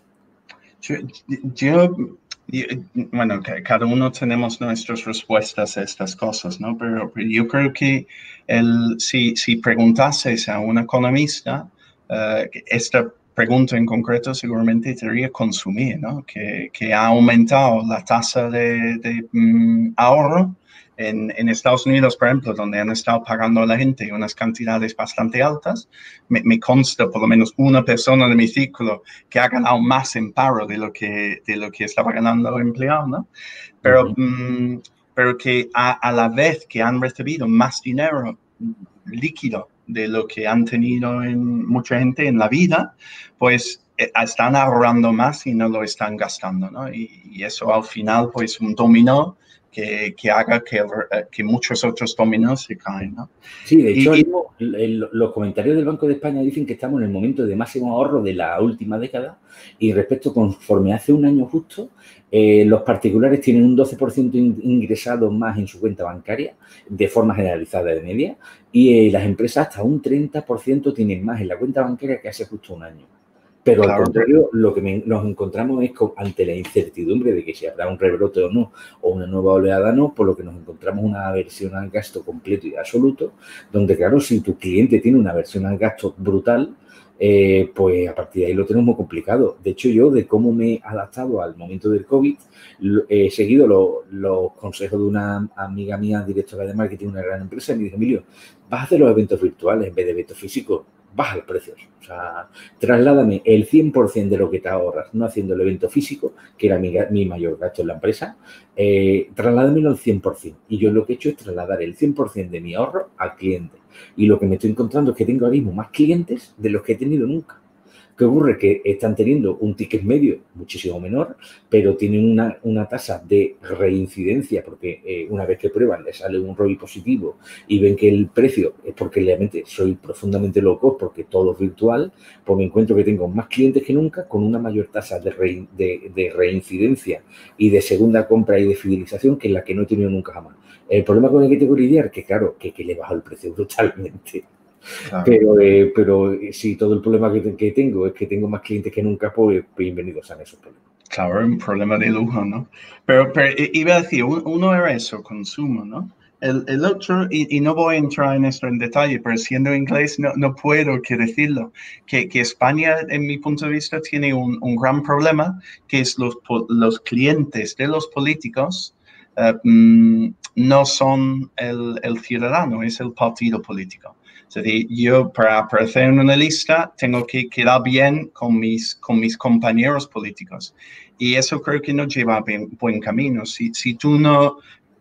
Yo, yo, yo, bueno, cada uno tenemos nuestras respuestas a estas cosas, ¿no? Pero, pero yo creo que el, si, si preguntases a un economista, uh, esta pregunta en concreto seguramente te diría consumir, ¿no? Que, que ha aumentado la tasa de, de um, ahorro en, en Estados Unidos, por ejemplo, donde han estado pagando a la gente unas cantidades bastante altas. Me, me consta por lo menos una persona de mi círculo que ha ganado más en paro de lo que, de lo que estaba ganando el empleado, ¿no? Pero, uh-huh. um, pero que a, a la vez que han recibido más dinero líquido de lo que han tenido en mucha gente en la vida, pues eh, están ahorrando más y no lo están gastando, ¿no? Y, y eso al final, pues un dominó que, que haga que, que muchos otros dominos se caen, ¿no? Sí, de hecho, y, mismo, el, los comentarios del Banco de España dicen que estamos en el momento de máximo ahorro de la última década y respecto, conforme hace un año justo, eh, los particulares tienen un doce por ciento ingresado más en su cuenta bancaria de forma generalizada de media y eh, las empresas hasta un treinta por ciento tienen más en la cuenta bancaria que hace justo un año. Pero claro, al contrario, lo que me, nos encontramos es con, ante la incertidumbre de que si habrá un rebrote o no, o una nueva oleada o no, por lo que nos encontramos una aversión al gasto completo y absoluto, donde claro, si tu cliente tiene una aversión al gasto brutal, eh, pues a partir de ahí lo tenemos muy complicado. De hecho, yo de cómo me he adaptado al momento del COVID, he seguido los, los consejos de una amiga mía, directora de marketing de una gran empresa, y me dijo, Emilio, vas a hacer los eventos virtuales en vez de eventos físicos. Baja los precios, o sea, trasládame el cien por ciento de lo que te ahorras no haciendo el evento físico, que era mi, mi mayor gasto en la empresa, eh, trasládamelo al cien por ciento. Y yo lo que he hecho es trasladar el cien por ciento de mi ahorro al cliente. Y lo que me estoy encontrando es que tengo ahora mismo más clientes de los que he tenido nunca. ¿Qué ocurre? Que están teniendo un ticket medio muchísimo menor, pero tienen una, una tasa de reincidencia, porque eh, una vez que prueban les sale un R O I positivo y ven que el precio es porque realmente soy profundamente loco, porque todo es virtual, pues me encuentro que tengo más clientes que nunca con una mayor tasa de, re, de, de reincidencia y de segunda compra y de fidelización que la que no he tenido nunca jamás. El problema con el que tengo que lidiar es que, claro, que, que le bajo el precio brutalmente. Claro. Pero, eh, pero si todo el problema que, que tengo es que tengo más clientes que nunca, pues bienvenidos a esos problemas. Claro, un problema de lujo, ¿no? Pero, pero iba a decir, uno era eso, consumo, ¿no? El, el otro, y, y no voy a entrar en esto en detalle, pero siendo inglés no, no puedo que decirlo, que, que España, en mi punto de vista, tiene un, un gran problema, que es los, los clientes de los políticos uh, mm, no son el, el ciudadano, es el partido político. Es decir, yo para aparecer en una lista tengo que quedar bien con mis, con mis compañeros políticos. Y eso creo que no lleva a buen, buen camino. Si, si tú no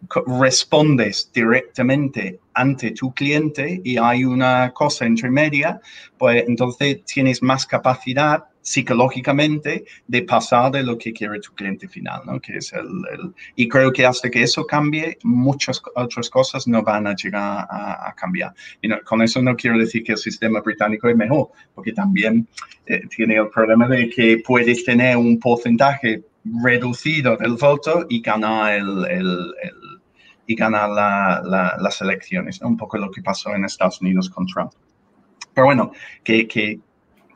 respondes directamente ante tu cliente y hay una cosa entre media, pues entonces tienes más capacidad psicológicamente de pasar de lo que quiere tu cliente final, ¿no? Que es el, el, y creo que hasta que eso cambie, muchas otras cosas no van a llegar a, a cambiar. Y no, con eso no quiero decir que el sistema británico es mejor, porque también eh, tiene el problema de que puedes tener un porcentaje reducido del voto y ganar el, el, el y ganar la, la, las elecciones, ¿no? Un poco lo que pasó en Estados Unidos con Trump. Pero bueno, que, que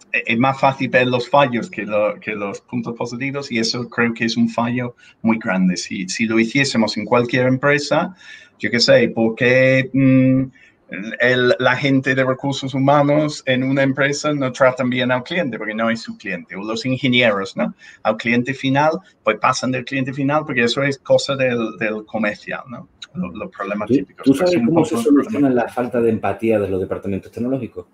es más fácil ver los fallos que, lo, que los puntos positivos y eso creo que es un fallo muy grande. Si, si lo hiciésemos en cualquier empresa, yo qué sé, ¿por qué mmm, el, la gente de recursos humanos en una empresa no tratan bien al cliente porque no es su cliente? O los ingenieros, ¿no? Al cliente final, pues pasan del cliente final porque eso es cosa del, del comercial, ¿no? Los, los problemas ¿Tú, típicos. ¿Tú sabes cómo se soluciona la falta de empatía de los departamentos tecnológicos?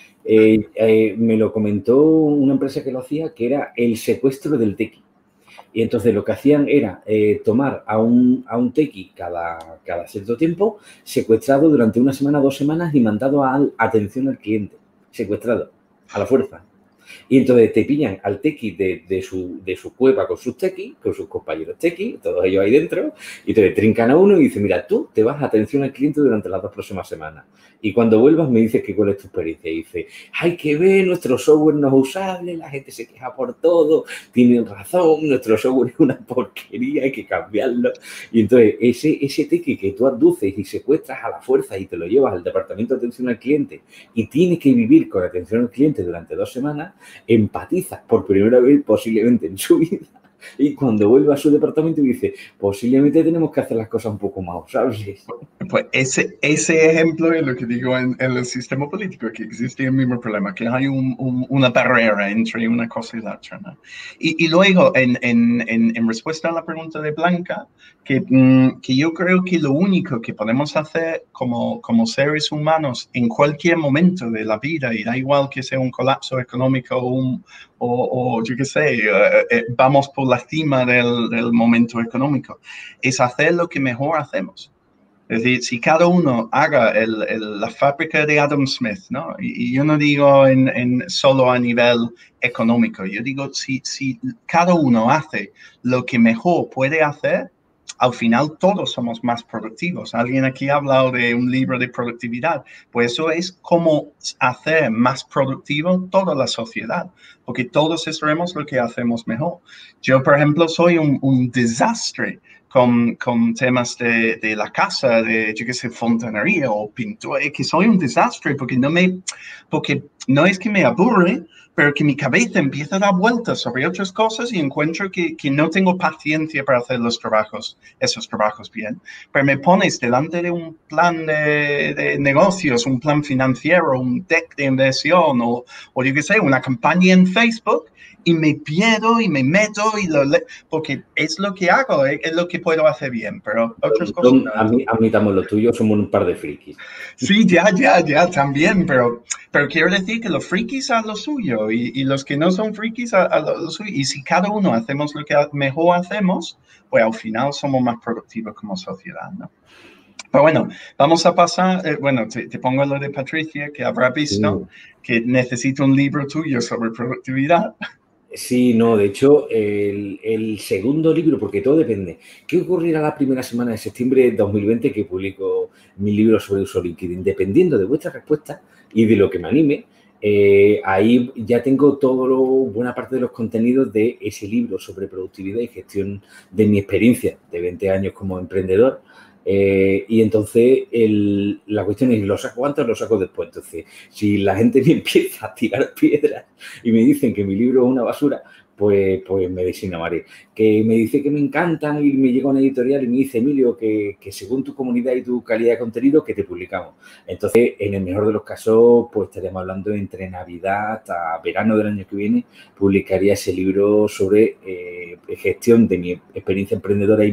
Eh, eh, me lo comentó una empresa que lo hacía, que era el secuestro del tequi. Y entonces lo que hacían era eh, tomar a un, a un tequi cada, cada cierto tiempo, secuestrado durante una semana, dos semanas y mandado a atención al cliente, secuestrado, a la fuerza. Y entonces te pillan al tequi de, de, su, de su cueva con sus tequis, con sus compañeros tequis, todos ellos ahí dentro, y te trincan a uno y dicen, mira, tú te vas a atención al cliente durante las dos próximas semanas. Y cuando vuelvas me dices que cuál es tu experiencia. Y dice, hay que ver, nuestro software no es usable, la gente se queja por todo, tienen razón, nuestro software es una porquería, hay que cambiarlo. Y entonces ese, ese tequi que tú aduces y secuestras a la fuerza y te lo llevas al departamento de atención al cliente y tiene que vivir con atención al cliente durante dos semanas, empatiza por primera vez posiblemente en su vida y cuando vuelve a su departamento dice, posiblemente tenemos que hacer las cosas un poco más usables. Pues ese, ese ejemplo es lo que digo en, en el sistema político, que existe el mismo problema, que hay un, un, una barrera entre una cosa y la otra, ¿no? Y, y luego, en, en, en, en respuesta a la pregunta de Blanca, que, mm, que yo creo que lo único que podemos hacer como, como seres humanos en cualquier momento de la vida, y da igual que sea un colapso económico o, un, o, o yo qué sé, uh, eh, vamos por la cima del, del momento económico, es hacer lo que mejor hacemos. Es decir, si cada uno haga el, el, la fábrica de Adam Smith, ¿no? Y, y yo no digo en, en solo a nivel económico, yo digo, si, si cada uno hace lo que mejor puede hacer, al final todos somos más productivos. Alguien aquí ha hablado de un libro de productividad, pues eso es cómo hacer más productivo toda la sociedad, porque todos sabemos lo que hacemos mejor. Yo, por ejemplo, soy un, un desastre Con, con temas de, de la casa, de, yo qué sé, fontanería o pintura, que soy un desastre porque no me, porque no es que me aburre, pero que mi cabeza empieza a dar vueltas sobre otras cosas y encuentro que, que no tengo paciencia para hacer los trabajos, esos trabajos bien. Pero me pones delante de un plan de, de negocios, un plan financiero, un deck de inversión o, o yo qué sé, una campaña en Facebook, y me pierdo y me meto y lo le porque es lo que hago, es, es lo que puedo hacer bien, pero otras cosas no. Admi admitamos lo tuyo, somos un par de frikis. Sí, ya, ya, ya, también, pero, pero quiero decir que los frikis hacen lo suyo y, y los que no son frikis hacen lo, lo suyo. Y si cada uno hacemos lo que mejor hacemos, pues al final somos más productivos como sociedad, ¿no? Pero bueno, vamos a pasar, eh, bueno, te, te pongo lo de Patricia, que habrá visto, sí, que necesito un libro tuyo sobre productividad. Sí, no, de hecho, el, el segundo libro, porque todo depende. ¿Qué ocurrirá la primera semana de septiembre de dos mil veinte que publico mi libro sobre uso LinkedIn? Dependiendo de vuestra respuesta y de lo que me anime, eh, ahí ya tengo todo lo, buena parte de los contenidos de ese libro sobre productividad y gestión de mi experiencia de veinte años como emprendedor. Eh, y entonces el, la cuestión es, ¿lo saco antes o lo saco después? Entonces, si la gente me empieza a tirar piedras y me dicen que mi libro es una basura, pues, pues me desinformaré. Que me dice que me encantan y me llega una editorial y me dice, Emilio, que, que según tu comunidad y tu calidad de contenido, que te publicamos. Entonces, en el mejor de los casos, pues estaríamos hablando entre Navidad hasta verano del año que viene, publicaría ese libro sobre eh, gestión de mi experiencia emprendedora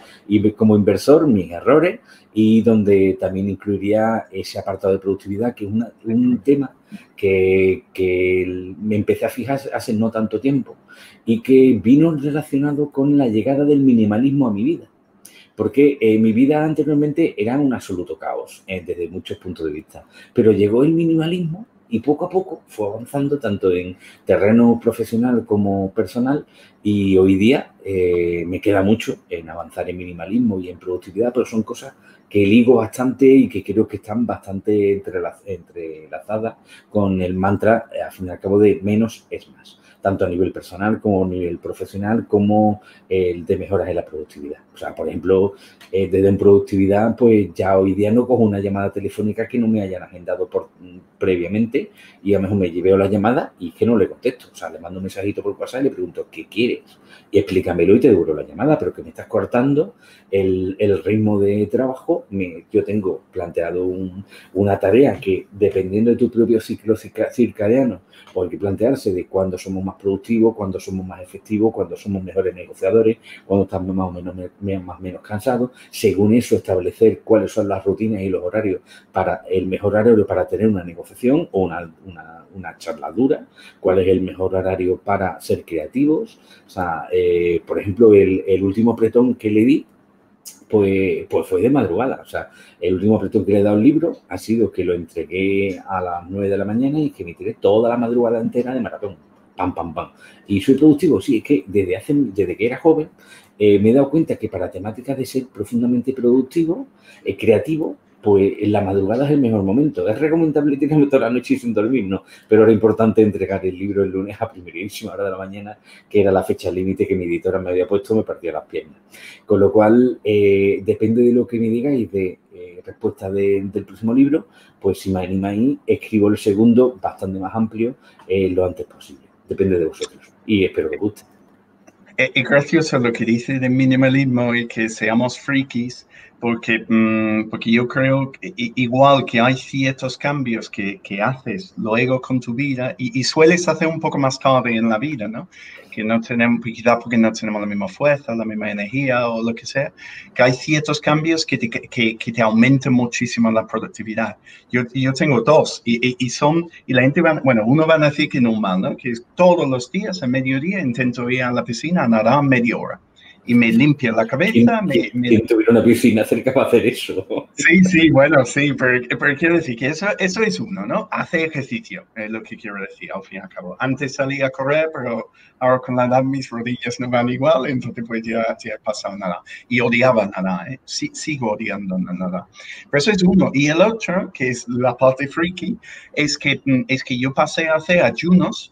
y como inversor, mis errores, y donde también incluiría ese apartado de productividad, que es una, un tema que, que me empecé a fijar hace no tanto tiempo y que vino relacionado con la llegada del minimalismo a mi vida. Porque eh, mi vida anteriormente era un absoluto caos, eh, desde muchos puntos de vista. Pero llegó el minimalismo y poco a poco fue avanzando tanto en terreno profesional como personal y hoy día eh, me queda mucho en avanzar en minimalismo y en productividad, pero son cosas que ligo bastante y que creo que están bastante entrelaz entrelazadas con el mantra, al fin y al cabo, de menos es más, tanto a nivel personal como a nivel profesional, como el de mejoras en la productividad. O sea, por ejemplo, eh, desde en productividad, pues ya hoy día no cojo una llamada telefónica que no me hayan agendado por, previamente y a lo mejor me llevo la llamada y que no le contesto. O sea, le mando un mensajito por WhatsApp y le pregunto, ¿qué quieres? Y explícamelo y te devuelvo la llamada, pero que me estás cortando el, el ritmo de trabajo. Me, yo tengo planteado un, una tarea que, dependiendo de tu propio ciclo circadiano, pues hay que plantearse de cuándo somos más productivos, cuándo somos más efectivos, cuándo somos mejores negociadores, cuándo estamos más o menos, más o menos cansados. Según eso, establecer cuáles son las rutinas y los horarios para el mejor horario para tener una negociación o una, una, una charladura, cuál es el mejor horario para ser creativos. O sea, eh, por ejemplo, el, el último apretón que le di, pues, pues fue de madrugada. O sea, el último apretón que le he dado al libro ha sido que lo entregué a las nueve de la mañana y que me tiré toda la madrugada entera de maratón. Pam, pam, pam. ¿Y soy productivo? Sí, es que desde, hace, desde que era joven eh, me he dado cuenta que para temáticas de ser profundamente productivo, eh, creativo, pues en la madrugada es el mejor momento. Es recomendable tirarme toda la noche sin dormir, no. Pero era importante entregar el libro el lunes a primerísima hora de la mañana, que era la fecha límite que mi editora me había puesto, me partía las piernas. Con lo cual, eh, depende de lo que me digáis de eh, respuesta de, del próximo libro, pues si me animáis, escribo el segundo, bastante más amplio, eh, lo antes posible. Depende de vosotros. Y espero que os guste. Es gracioso lo que dice de minimalismo y que seamos frikis, porque, mmm, porque yo creo que igual que hay ciertos cambios que, que haces luego con tu vida y, y sueles hacer un poco más tarde en la vida, ¿no? Que no tenemos, quizás porque no tenemos la misma fuerza, la misma energía o lo que sea, que hay ciertos cambios que te, que, que te aumentan muchísimo la productividad. Yo, yo tengo dos y, y, y son, y la gente va, bueno, uno va a decir que normal, ¿no? Que todos los días a mediodía intento ir a la piscina a nadar media hora y me limpia la cabeza. ¿Quién, me, me... ¿quién tuviera una piscina cerca para hacer eso? Sí, sí, bueno, sí, pero, pero quiero decir que eso, eso es uno, ¿no? Hace ejercicio, es lo que quiero decir, al fin y al cabo. Antes salía a correr, pero ahora con la edad mis rodillas no van igual, entonces pues ya, ya he pasado nada. Y odiaba nada, ¿eh? Sí, sigo odiando nada. Pero eso es uno. Y el otro, que es la parte freaky, es que, es que yo pasé a hacer ayunos,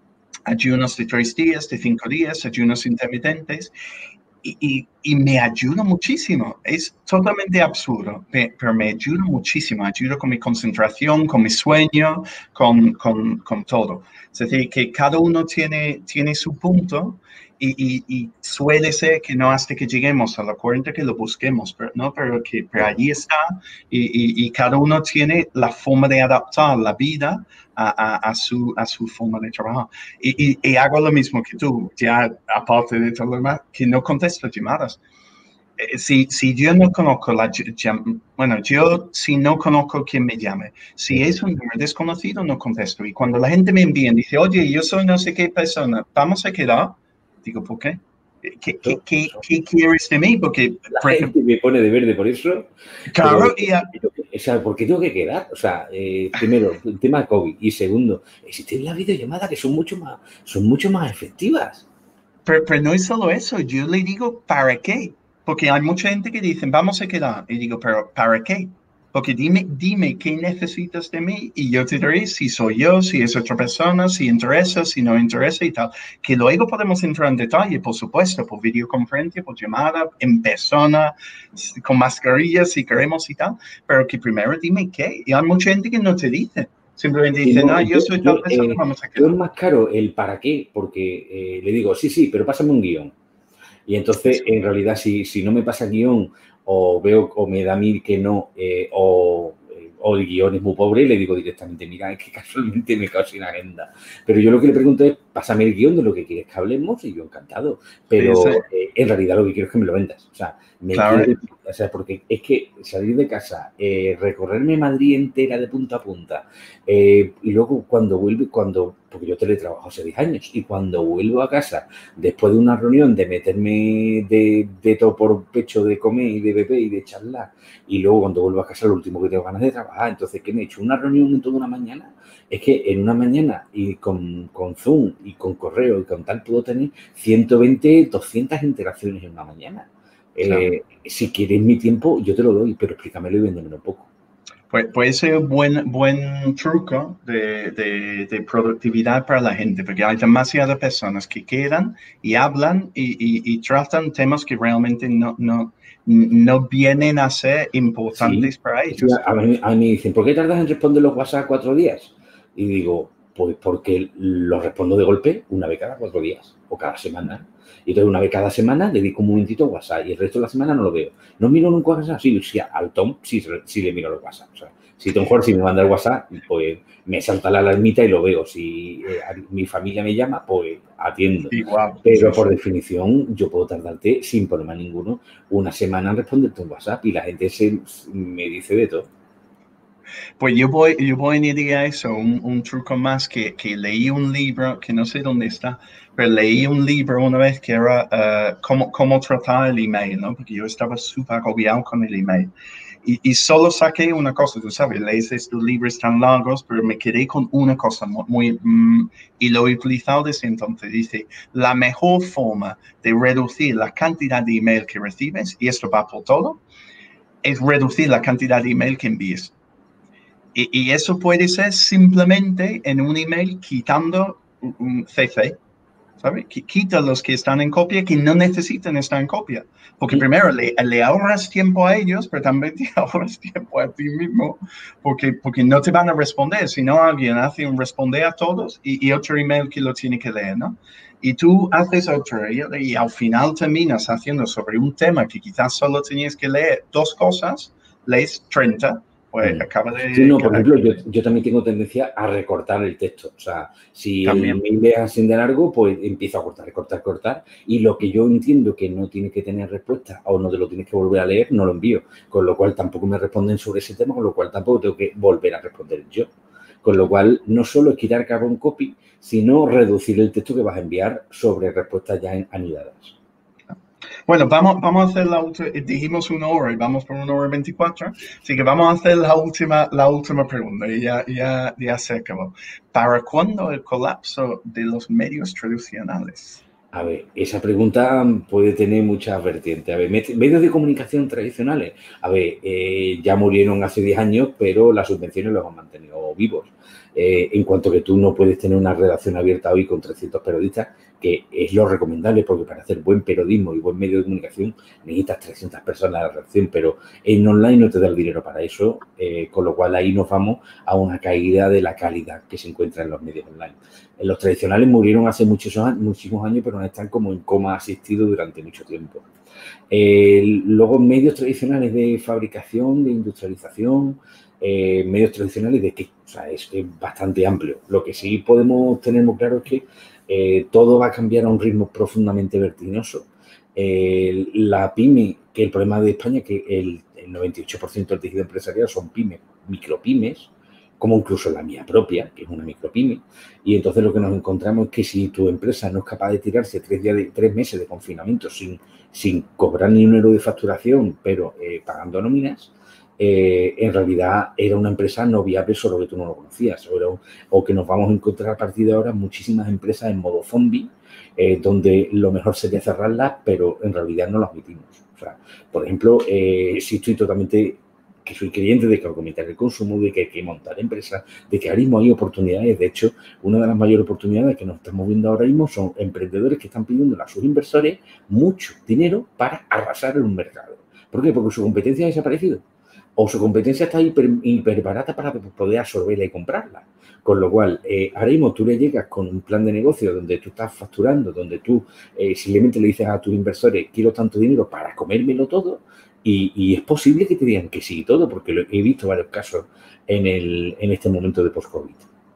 ayunos de tres días, de cinco días, ayunos intermitentes, Y, y, y me ayuda muchísimo. Es totalmente absurdo, pero me ayuda muchísimo. Ayuda con mi concentración, con mi sueño, con, con, con todo. Es decir, que cada uno tiene, tiene su punto y, y, y suele ser que no hasta que lleguemos a la cuarenta que lo busquemos, pero, ¿no? pero, que, pero allí está y, y, y cada uno tiene la forma de adaptar la vida A, a, a, su, a su forma de trabajar. Y, y, y hago lo mismo que tú, ya aparte de todo lo demás, que no contesto llamadas. Eh, si, si yo no conozco la, bueno, yo si no conozco quién me llame, si es un número desconocido, no contesto. Y cuando la gente me envía y dice, oye, yo soy no sé qué persona, vamos a quedar, digo, ¿por qué? ¿Qué, qué, qué, qué quieres de mí? Porque la gente me pone de verde por eso. Claro, y a, o sea, ¿por qué tengo que quedar? O sea, eh, primero, el tema de COVID. Y segundo, existen las videollamadas que son mucho más, son mucho más efectivas. Pero, pero no es solo eso. Yo le digo, ¿para qué? Porque hay mucha gente que dice, vamos a quedar. Y digo, ¿pero para qué? Porque dime, dime qué necesitas de mí y yo te diré si soy yo, si es otra persona, si interesa, si no interesa y tal. Que luego podemos entrar en detalle, por supuesto, por videoconferencia, por llamada, en persona, con mascarillas si queremos y tal. Pero que primero dime qué. Y hay mucha gente que no te dice. Simplemente dicen, no, ah, yo, yo soy tal persona, eh, vamos a quedar. Yo es más caro el para qué, porque eh, le digo, sí, sí, pero pásame un guión. Y entonces, en realidad, si, si no me pasa guión o veo o me da a mí que no, eh, o, o el guión es muy pobre, le digo directamente, mira, es que casualmente me quedo sin agenda. Pero yo lo que le pregunto es, pásame el guión de lo que quieres que hablemos y yo encantado. Pero sí, sí. Eh, en realidad lo que quiero es que me lo vendas. O sea, me, claro. quiero, O sea, porque es que salir de casa, eh, recorrerme Madrid entera de punta a punta, eh, y luego cuando vuelvo, cuando, porque yo teletrabajo hace diez años, y cuando vuelvo a casa, después de una reunión, de meterme de, de todo por pecho, de comer y de beber y de charlar, y luego cuando vuelvo a casa, lo último que tengo ganas de trabajar. Entonces, ¿qué me he hecho? Una reunión en toda una mañana. Es que en una mañana, y con, con Zoom, y con correo, y con tal, puedo tener ciento veinte, doscientas interacciones en una mañana. Eh, claro. Si quieres mi tiempo, yo te lo doy, pero explícamelo y véndemelo un poco. Pues puede ser un buen, buen truco de, de, de productividad para la gente, porque hay demasiadas personas que quedan y hablan y, y, y tratan temas que realmente no, no, no vienen a ser importantes sí, para sí, ellos. a, mí, a mí me dicen, ¿por qué tardas en responder los WhatsApp cuatro días? Y digo, pues porque los respondo de golpe una vez cada cuatro días o cada semana. Y entonces una vez cada semana dedico un momentito a WhatsApp y el resto de la semana no lo veo. ¿No miro nunca WhatsApp? Sí, sí, al Tom sí, sí le miro los WhatsApp. O sea, si Tom Jorge me manda el WhatsApp, pues me salta la alarmita y lo veo. Si eh, mi familia me llama, pues atiendo. Igual, Pero sí, por sí. definición, yo puedo tardarte, sin problema ninguno, una semana en responderte un WhatsApp y la gente se, me dice de todo. Pues yo voy, yo voy a añadir a eso un, un truco más que, que leí un libro, que no sé dónde está, pero leí un libro una vez que era uh, cómo, cómo tratar el email, ¿no? Porque yo estaba súper agobiado con el email. Y, y solo saqué una cosa, tú sabes, lees estos libros tan largos, pero me quedé con una cosa muy, muy mm, y lo he utilizado desde entonces. Dice, la mejor forma de reducir la cantidad de email que recibes, y esto va por todo, es reducir la cantidad de email que envíes. Y, y eso puede ser simplemente en un email quitando un C C, ¿sabes? Quita los que están en copia que no necesitan estar en copia. Porque primero le, le ahorras tiempo a ellos, pero también te ahorras tiempo a ti mismo, porque, porque no te van a responder, sino alguien hace un responder a todos y, y otro email que lo tiene que leer, ¿no? Y tú haces otro y, y al final terminas haciendo sobre un tema que quizás solo tenías que leer dos cosas, lees treinta. Pues acaba de... Sí, no, por ejemplo, yo, yo también tengo tendencia a recortar el texto. O sea, si también. el mail es así de largo, pues empiezo a cortar, cortar, cortar. Y lo que yo entiendo que no tiene que tener respuesta o no te lo tienes que volver a leer, no lo envío. Con lo cual tampoco me responden sobre ese tema, con lo cual tampoco tengo que volver a responder yo. Con lo cual, no solo es quitar carbon copy, sino reducir el texto que vas a enviar sobre respuestas ya anidadas. Bueno, vamos, vamos a hacer la última, dijimos una hora y vamos por una hora veinticuatro, así que vamos a hacer la última, la última pregunta y ya, ya, ya se acabó. ¿Para cuándo el colapso de los medios tradicionales? A ver, esa pregunta puede tener muchas vertientes. A ver, medios de comunicación tradicionales, a ver, eh, ya murieron hace diez años, pero las subvenciones los han mantenido vivos. Eh, en cuanto que tú no puedes tener una redacción abierta hoy con trescientos periodistas, que es lo recomendable, porque para hacer buen periodismo y buen medio de comunicación necesitas trescientas personas en la redacción, pero en online no te da el dinero para eso, eh, con lo cual ahí nos vamos a una caída de la calidad que se encuentra en los medios online. En los tradicionales murieron hace muchos, muchísimos años, pero no están como en coma asistido durante mucho tiempo. Eh, luego, medios tradicionales de fabricación, de industrialización, eh, medios tradicionales de que, o sea, es, es bastante amplio. Lo que sí podemos tener muy claro es que eh, todo va a cambiar a un ritmo profundamente vertiginoso. Eh, la pyme, que el problema de España es que el, el noventa y ocho por ciento del tejido empresarial son pymes, micropymes, como incluso la mía propia, que es una micropyme, y entonces lo que nos encontramos es que si tu empresa no es capaz de tirarse tres, días de, tres meses de confinamiento sin, sin cobrar ni un euro de facturación, pero eh, pagando nóminas, eh, en realidad era una empresa no viable, solo que tú no lo conocías, o, era, o que nos vamos a encontrar a partir de ahora muchísimas empresas en modo zombie, eh, donde lo mejor sería cerrarlas, pero en realidad no lo admitimos. O sea, por ejemplo, eh, si estoy totalmente... que soy creyente de que aumentar el consumo, de que hay que montar empresas, de que ahora mismo hay oportunidades. De hecho, una de las mayores oportunidades que nos estamos viendo ahora mismo son emprendedores que están pidiendo a sus inversores mucho dinero para arrasar en un mercado. ¿Por qué? Porque su competencia ha desaparecido. O su competencia está hiper, hiper barata para poder absorberla y comprarla. Con lo cual, eh, ahora mismo tú le llegas con un plan de negocio donde tú estás facturando, donde tú eh, simplemente le dices a tus inversores, quiero tanto dinero para comérmelo todo, y, y es posible que te digan que sí y todo, porque lo, he visto varios casos en, el, en este momento de post-COVID.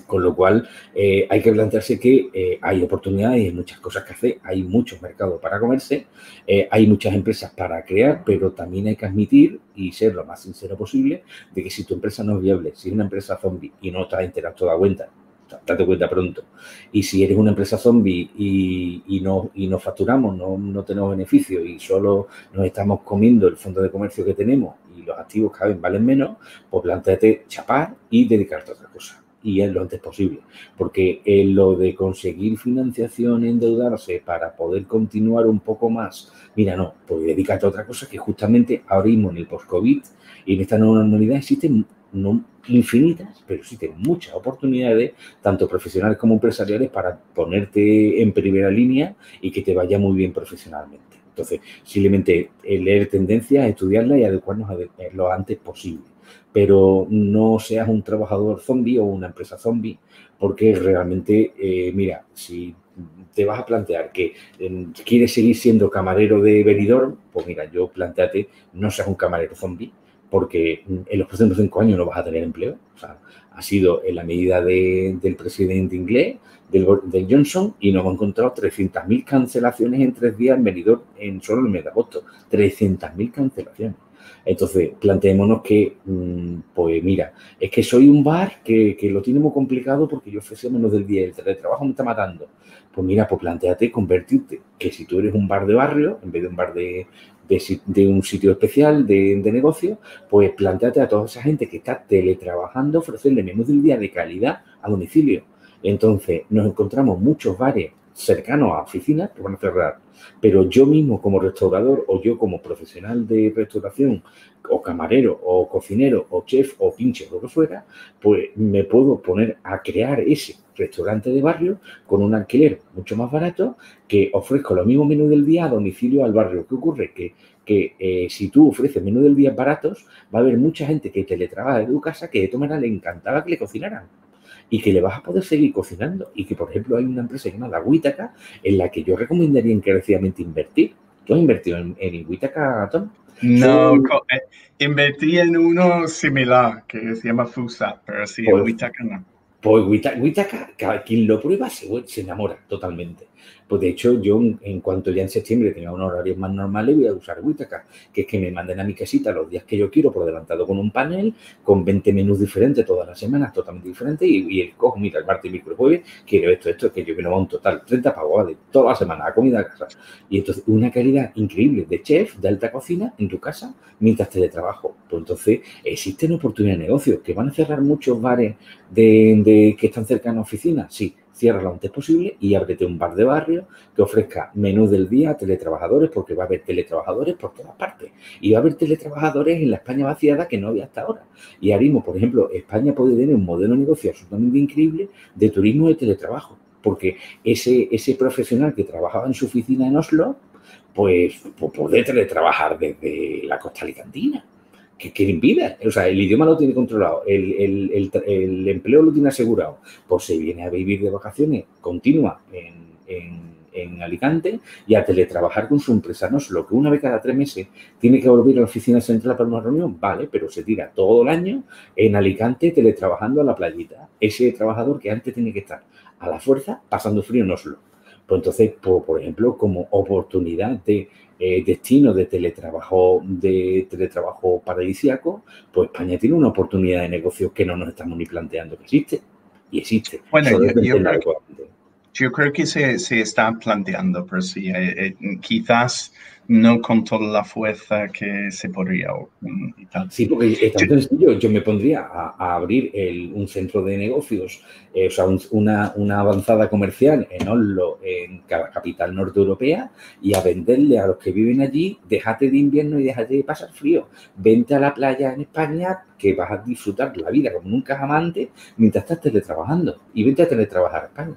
Con lo cual, eh, hay que plantearse que eh, hay oportunidades y hay muchas cosas que hacer, hay muchos mercados para comerse, eh, hay muchas empresas para crear, pero también hay que admitir y ser lo más sincero posible de que si tu empresa no es viable, si es una empresa zombie y no te has enterado toda cuenta, date cuenta pronto, y si eres una empresa zombie y, y, no, y no facturamos, no, no tenemos beneficios y solo nos estamos comiendo el fondo de comercio que tenemos y los activos cada vez valen menos, pues plantéate chapar y dedicarte a otra cosa. Y es lo antes posible, porque eh, lo de conseguir financiación, endeudarse para poder continuar un poco más, mira, no, pues dedícate a otra cosa que justamente ahora mismo en el post-COVID y en esta nueva normalidad existen no infinitas, pero existen muchas oportunidades, tanto profesionales como empresariales, para ponerte en primera línea y que te vaya muy bien profesionalmente. Entonces, simplemente leer tendencias, estudiarlas y adecuarnos a lo antes posible. Pero no seas un trabajador zombie o una empresa zombie, porque realmente, eh, mira, si te vas a plantear que eh, quieres seguir siendo camarero de Benidorm, pues mira, yo planteate, no seas un camarero zombie, porque en los próximos cinco años no vas a tener empleo. O sea, ha sido en la medida de, del presidente inglés, del, del Johnson, y nos hemos encontrado trescientas mil cancelaciones en tres días en Benidorm, en solo el mes de agosto. trescientas mil cancelaciones. Entonces, planteémonos que, pues mira, es que soy un bar que, que lo tiene muy complicado porque yo ofrecí menos del día y el teletrabajo me está matando. Pues mira, pues plantéate convertirte, que si tú eres un bar de barrio, en vez de un bar de, de, de un sitio especial de, de negocio, pues plantéate a toda esa gente que está teletrabajando, ofrecerle menús del día de calidad a domicilio. Entonces, nos encontramos muchos bares cercanos a oficinas que van a cerrar, pero yo mismo como restaurador o yo como profesional de restauración o camarero o cocinero o chef o pinche o lo que fuera, pues me puedo poner a crear ese restaurante de barrio con un alquiler mucho más barato, que ofrezco los mismos menús del día a domicilio al barrio. ¿Qué ocurre? Que, que eh, si tú ofreces menús del día baratos, va a haber mucha gente que teletrabaja de tu casa que de todas maneras le encantaba que le cocinaran y que le vas a poder seguir cocinando, y que, por ejemplo, hay una empresa llamada Witaka en la que yo recomendaría encarecidamente invertir. ¿Tú has invertido en, en Witaka, Tom? No, Son... eh, invertí en uno similar que se llama Fusa, pero sí, pues, en Witaka no. Pues Witaka, cada quien lo prueba se, se enamora totalmente. Pues de hecho, yo en cuanto ya en septiembre tenga unos horarios más normales, voy a usar Witaka, que es que me manden a mi casita los días que yo quiero por adelantado con un panel, con veinte menús diferentes todas las semanas, totalmente diferentes, y, y el cojo, mira, el martes, miércoles, jueves, quiero esto, esto, que yo me lo hago un total, treinta pavos, ¿vale? Toda la semana, a comida a casa. Y entonces, una calidad increíble de chef, de alta cocina, en tu casa, mientras teletrabajo. Pues entonces, existen oportunidades de negocio, que van a cerrar muchos bares de, de que están cercanos a oficinas, sí. Cierra lo antes posible y ábrete un bar de barrio que ofrezca menús del día a teletrabajadores, porque va a haber teletrabajadores por todas partes. Y va a haber teletrabajadores en la España vaciada que no había hasta ahora. Y ahora mismo, por ejemplo, España puede tener un modelo de negocio absolutamente increíble de turismo de teletrabajo, porque ese, ese profesional que trabajaba en su oficina en Oslo, pues, pues puede teletrabajar desde la costa alicantina. ¿Qué, qué impide? O sea, el idioma lo tiene controlado, el, el, el, el empleo lo tiene asegurado, pues se viene a vivir de vacaciones continua en, en, en Alicante y a teletrabajar con su empresa. No solo que una vez cada tres meses tiene que volver a la oficina central para una reunión, vale, pero se tira todo el año en Alicante teletrabajando a la playita. Ese trabajador que antes tiene que estar a la fuerza pasando frío en Oslo. Pues entonces, por, por ejemplo, como oportunidad de eh, destino de teletrabajo, de teletrabajo paradisíaco, pues España tiene una oportunidad de negocio que no nos estamos ni planteando que existe. Y existe. Bueno, yo, yo, creo que, yo creo que se, se está planteando, pero sí, eh, eh, quizás no con toda la fuerza que se podría. Y tal. Sí, porque es tan sencillo. Yo me pondría a, a abrir el, un centro de negocios, eh, o sea, un, una, una avanzada comercial en Oslo, en cada capital norte europea, y a venderle a los que viven allí, déjate de invierno y déjate de pasar frío. Vente a la playa en España, que vas a disfrutar la vida como nunca jamás mientras estás teletrabajando. Y vente a teletrabajar a España.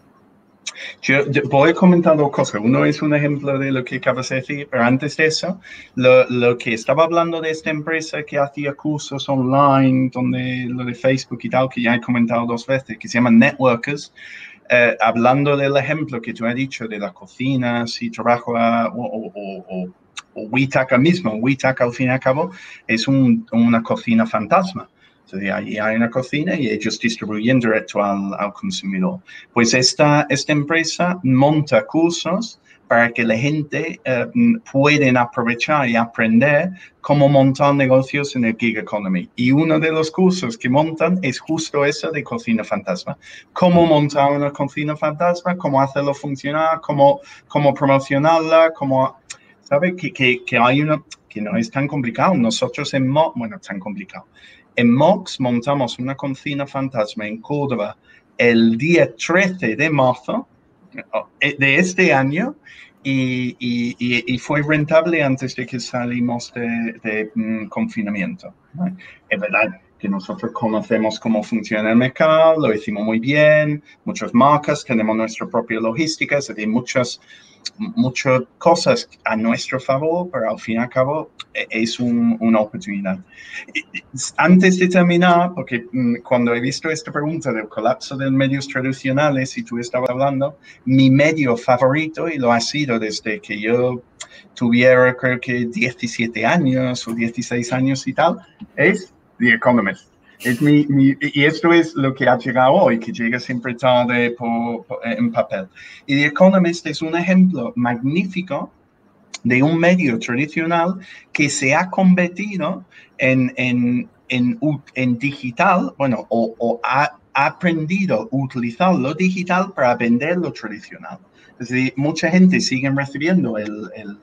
Yo, yo voy a comentar dos cosas. Uno es un ejemplo de lo que acabas de decir, pero antes de eso, lo, lo que estaba hablando de esta empresa que hacía cursos online, donde lo de Facebook y tal, que ya he comentado dos veces, que se llama Networkers, eh, hablando del ejemplo que tú has dicho de la cocina, si trabajo a, o, o, o, o Witaka mismo, Witaka al fin y al cabo es un, una cocina fantasma. Entonces, ahí hay una cocina y ellos distribuyen directo al, al consumidor. Pues esta, esta empresa monta cursos para que la gente eh, pueda aprovechar y aprender cómo montar negocios en el gig economy. Y uno de los cursos que montan es justo eso de cocina fantasma. Cómo montar una cocina fantasma, cómo hacerlo funcionar, cómo, cómo promocionarla, cómo... ¿Sabe? Que, que, que hay una... que no es tan complicado. Nosotros en Mox, bueno, tan complicado. En Mox montamos una cocina fantasma en Córdoba el día trece de marzo de este año y, y, y fue rentable antes de que salimos de, de um, confinamiento, ¿no? Es verdad que nosotros conocemos cómo funciona el mercado, lo hicimos muy bien, muchas marcas, tenemos nuestra propia logística, es decir, muchas, muchas cosas a nuestro favor, pero al fin y al cabo es un, una oportunidad. Antes de terminar, porque um, cuando he visto esta pregunta del colapso de los medios tradicionales, y tú estabas hablando, mi medio favorito, y lo ha sido desde que yo tuviera creo que diecisiete años o dieciséis años y tal, es The Economist. Es mi, mi, y esto es lo que ha llegado hoy, que llega siempre tarde por, por, en papel. Y The Economist es un ejemplo magnífico de un medio tradicional que se ha convertido en, en, en, en digital, bueno, o, o ha aprendido a utilizar lo digital para vender lo tradicional. Es decir, mucha gente sigue recibiendo el, el,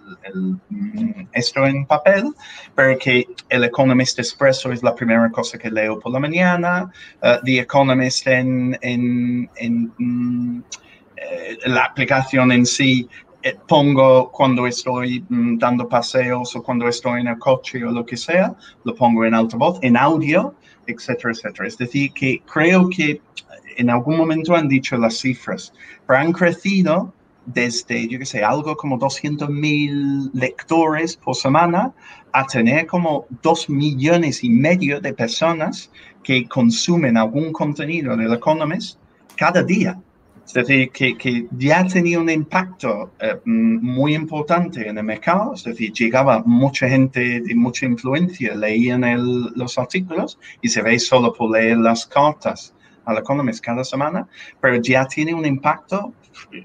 el, esto en papel, pero que el Economist Expresso es la primera cosa que leo por la mañana, uh, The Economist en, en, en um, eh, la aplicación en sí, eh, pongo cuando estoy um, dando paseos o cuando estoy en el coche o lo que sea, lo pongo en altavoz, en audio, etcétera, etcétera. Es decir, que creo que en algún momento han dicho las cifras, pero han crecido desde, yo qué sé, algo como doscientos mil lectores por semana a tener como dos millones y medio de personas que consumen algún contenido del Economist cada día. Es decir, que, que ya tenía un impacto eh, muy importante en el mercado. Es decir, llegaba mucha gente de mucha influencia, leían el, los artículos y se ve solo por leer las cartas al Economist cada semana, pero ya tiene un impacto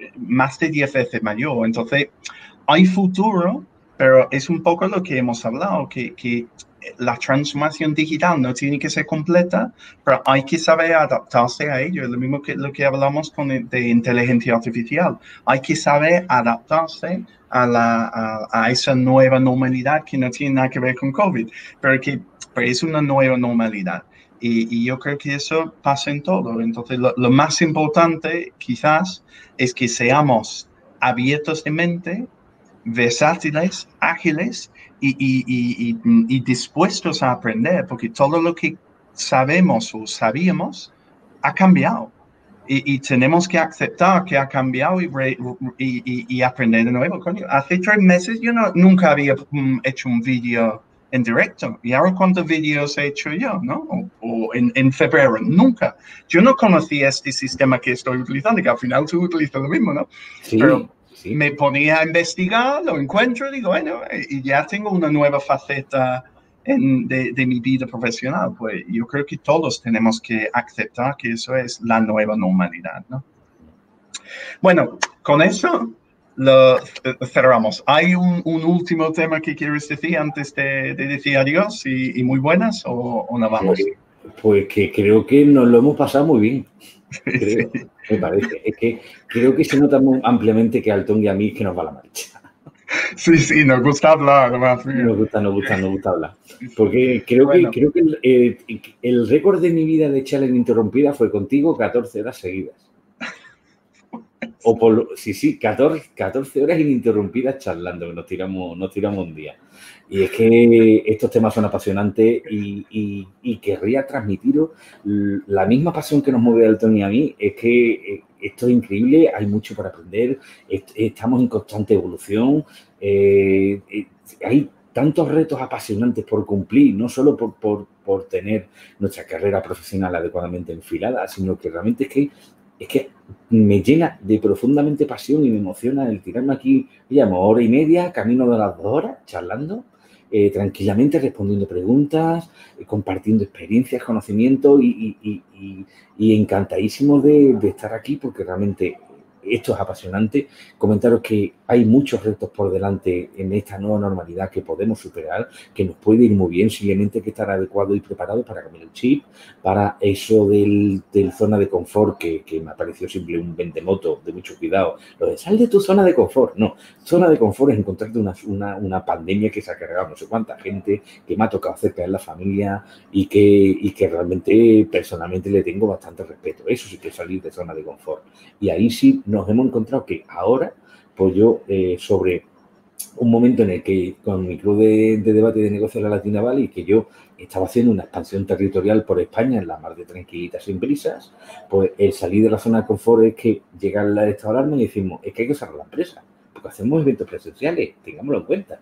más de diez veces mayor. Entonces, hay futuro, pero es un poco lo que hemos hablado, que, que la transformación digital no tiene que ser completa, pero hay que saber adaptarse a ello. Es lo mismo que lo que hablamos con el, de inteligencia artificial. Hay que saber adaptarse a, la, a, a esa nueva normalidad que no tiene nada que ver con COVID, pero que pero es una nueva normalidad. Y, y yo creo que eso pasa en todo. Entonces, lo, lo más importante quizás es que seamos abiertos de mente, versátiles, ágiles y, y, y, y, y dispuestos a aprender, porque todo lo que sabemos o sabíamos ha cambiado. Y, y tenemos que aceptar que ha cambiado y, re, y, y, y aprender de nuevo. Coño, hace tres meses yo no, nunca había um, hecho un vídeo en directo. ¿Y ahora cuántos vídeos he hecho yo, no? O, o en, en febrero, nunca. Yo no conocía este sistema que estoy utilizando, que al final tú utilizas lo mismo, ¿no? Sí, pero sí. Me ponía a investigar, lo encuentro y digo, bueno, y ya tengo una nueva faceta en, de, de mi vida profesional. Pues yo creo que todos tenemos que aceptar que eso es la nueva normalidad, ¿no? Bueno, con eso lo cerramos. ¿Hay un, un último tema que quieres decir antes de, de decir adiós y, y muy buenas o, o no vamos? Pues, pues que creo que nos lo hemos pasado muy bien. Creo, sí. Me parece. Es que creo que se nota muy ampliamente que a Altón y a mí es que nos va la marcha. Sí, sí, nos gusta hablar, además. Nos gusta, nos gusta, nos gusta hablar. Porque creo bueno. que, creo que el, eh, el récord de mi vida de charla ininterrumpida fue contigo catorce horas seguidas. O por, sí, sí, catorce, catorce horas ininterrumpidas charlando, que nos tiramos, nos tiramos un día. Y es que estos temas son apasionantes y, y, y querría transmitiros la misma pasión que nos mueve a Altón y a mí. Es que esto es increíble, hay mucho para aprender, estamos en constante evolución, eh, hay tantos retos apasionantes por cumplir, no solo por, por, por tener nuestra carrera profesional adecuadamente enfilada, sino que realmente es que es que me llena de profundamente pasión y me emociona el tirarme aquí, digamos, hora y media, camino de las dos horas, charlando, eh, tranquilamente respondiendo preguntas, eh, compartiendo experiencias, conocimientos y, y, y, y, y encantadísimo de, de estar aquí porque realmente esto es apasionante. Comentaros que hay muchos retos por delante en esta nueva normalidad que podemos superar, que nos puede ir muy bien, simplemente hay que estar adecuado y preparado para cambiar el chip, para eso del, del zona de confort, que, que me ha parecido siempre un vendemoto de mucho cuidado. Lo de sal de tu zona de confort, no. Zona de confort es encontrarte una, una, una pandemia que se ha cargado no sé cuánta gente, que me ha tocado cerca de la familia y que, y que realmente personalmente le tengo bastante respeto. Eso sí que es salir de zona de confort. Y ahí sí nos hemos encontrado que ahora, pues yo, eh, sobre un momento en el que con mi club de, de debate de negocios de la Latina Valley, que yo estaba haciendo una expansión territorial por España en la mar de tranquilitas sin prisas, pues el salir de la zona de confort es que llega el estado de alarma y decimos, es que hay que cerrar la empresa, porque hacemos eventos presenciales, tengámoslo en cuenta.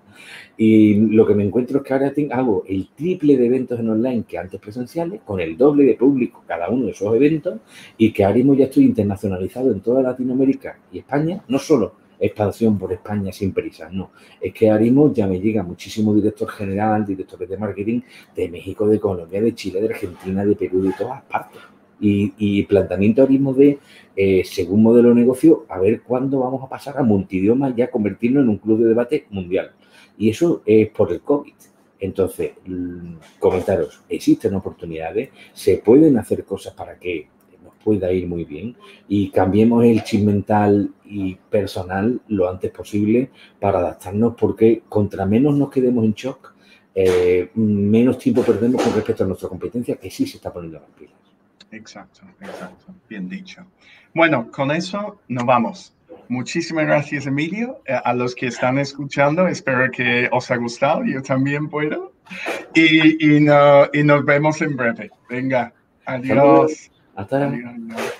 Y lo que me encuentro es que ahora tengo, hago el triple de eventos en online que antes presenciales, con el doble de público cada uno de esos eventos, y que ahora mismo ya estoy internacionalizado en toda Latinoamérica y España, no solo expansión por España sin prisas, no. Es que ahora mismo ya me llega muchísimo director general, directores de marketing de México, de Colombia, de Chile, de Argentina, de Perú, de todas partes. Y, y planteamiento ahora mismo de, eh, según modelo de negocio, a ver cuándo vamos a pasar a multidioma y a convertirnos en un club de debate mundial. Y eso es por el COVID. Entonces, comentaros, existen oportunidades, se pueden hacer cosas para que nos pueda ir muy bien y cambiemos el chip mental y personal lo antes posible para adaptarnos, porque contra menos nos quedemos en shock, eh, menos tiempo perdemos con respecto a nuestra competencia, que sí se está poniendo las pilas. Exacto, exacto, bien dicho. Bueno, con eso nos vamos. Muchísimas gracias, Emilio. A los que están escuchando, espero que os haya gustado. Yo también puedo. Y, y, no, y nos vemos en breve. Venga, adiós. Hasta luego. Adiós.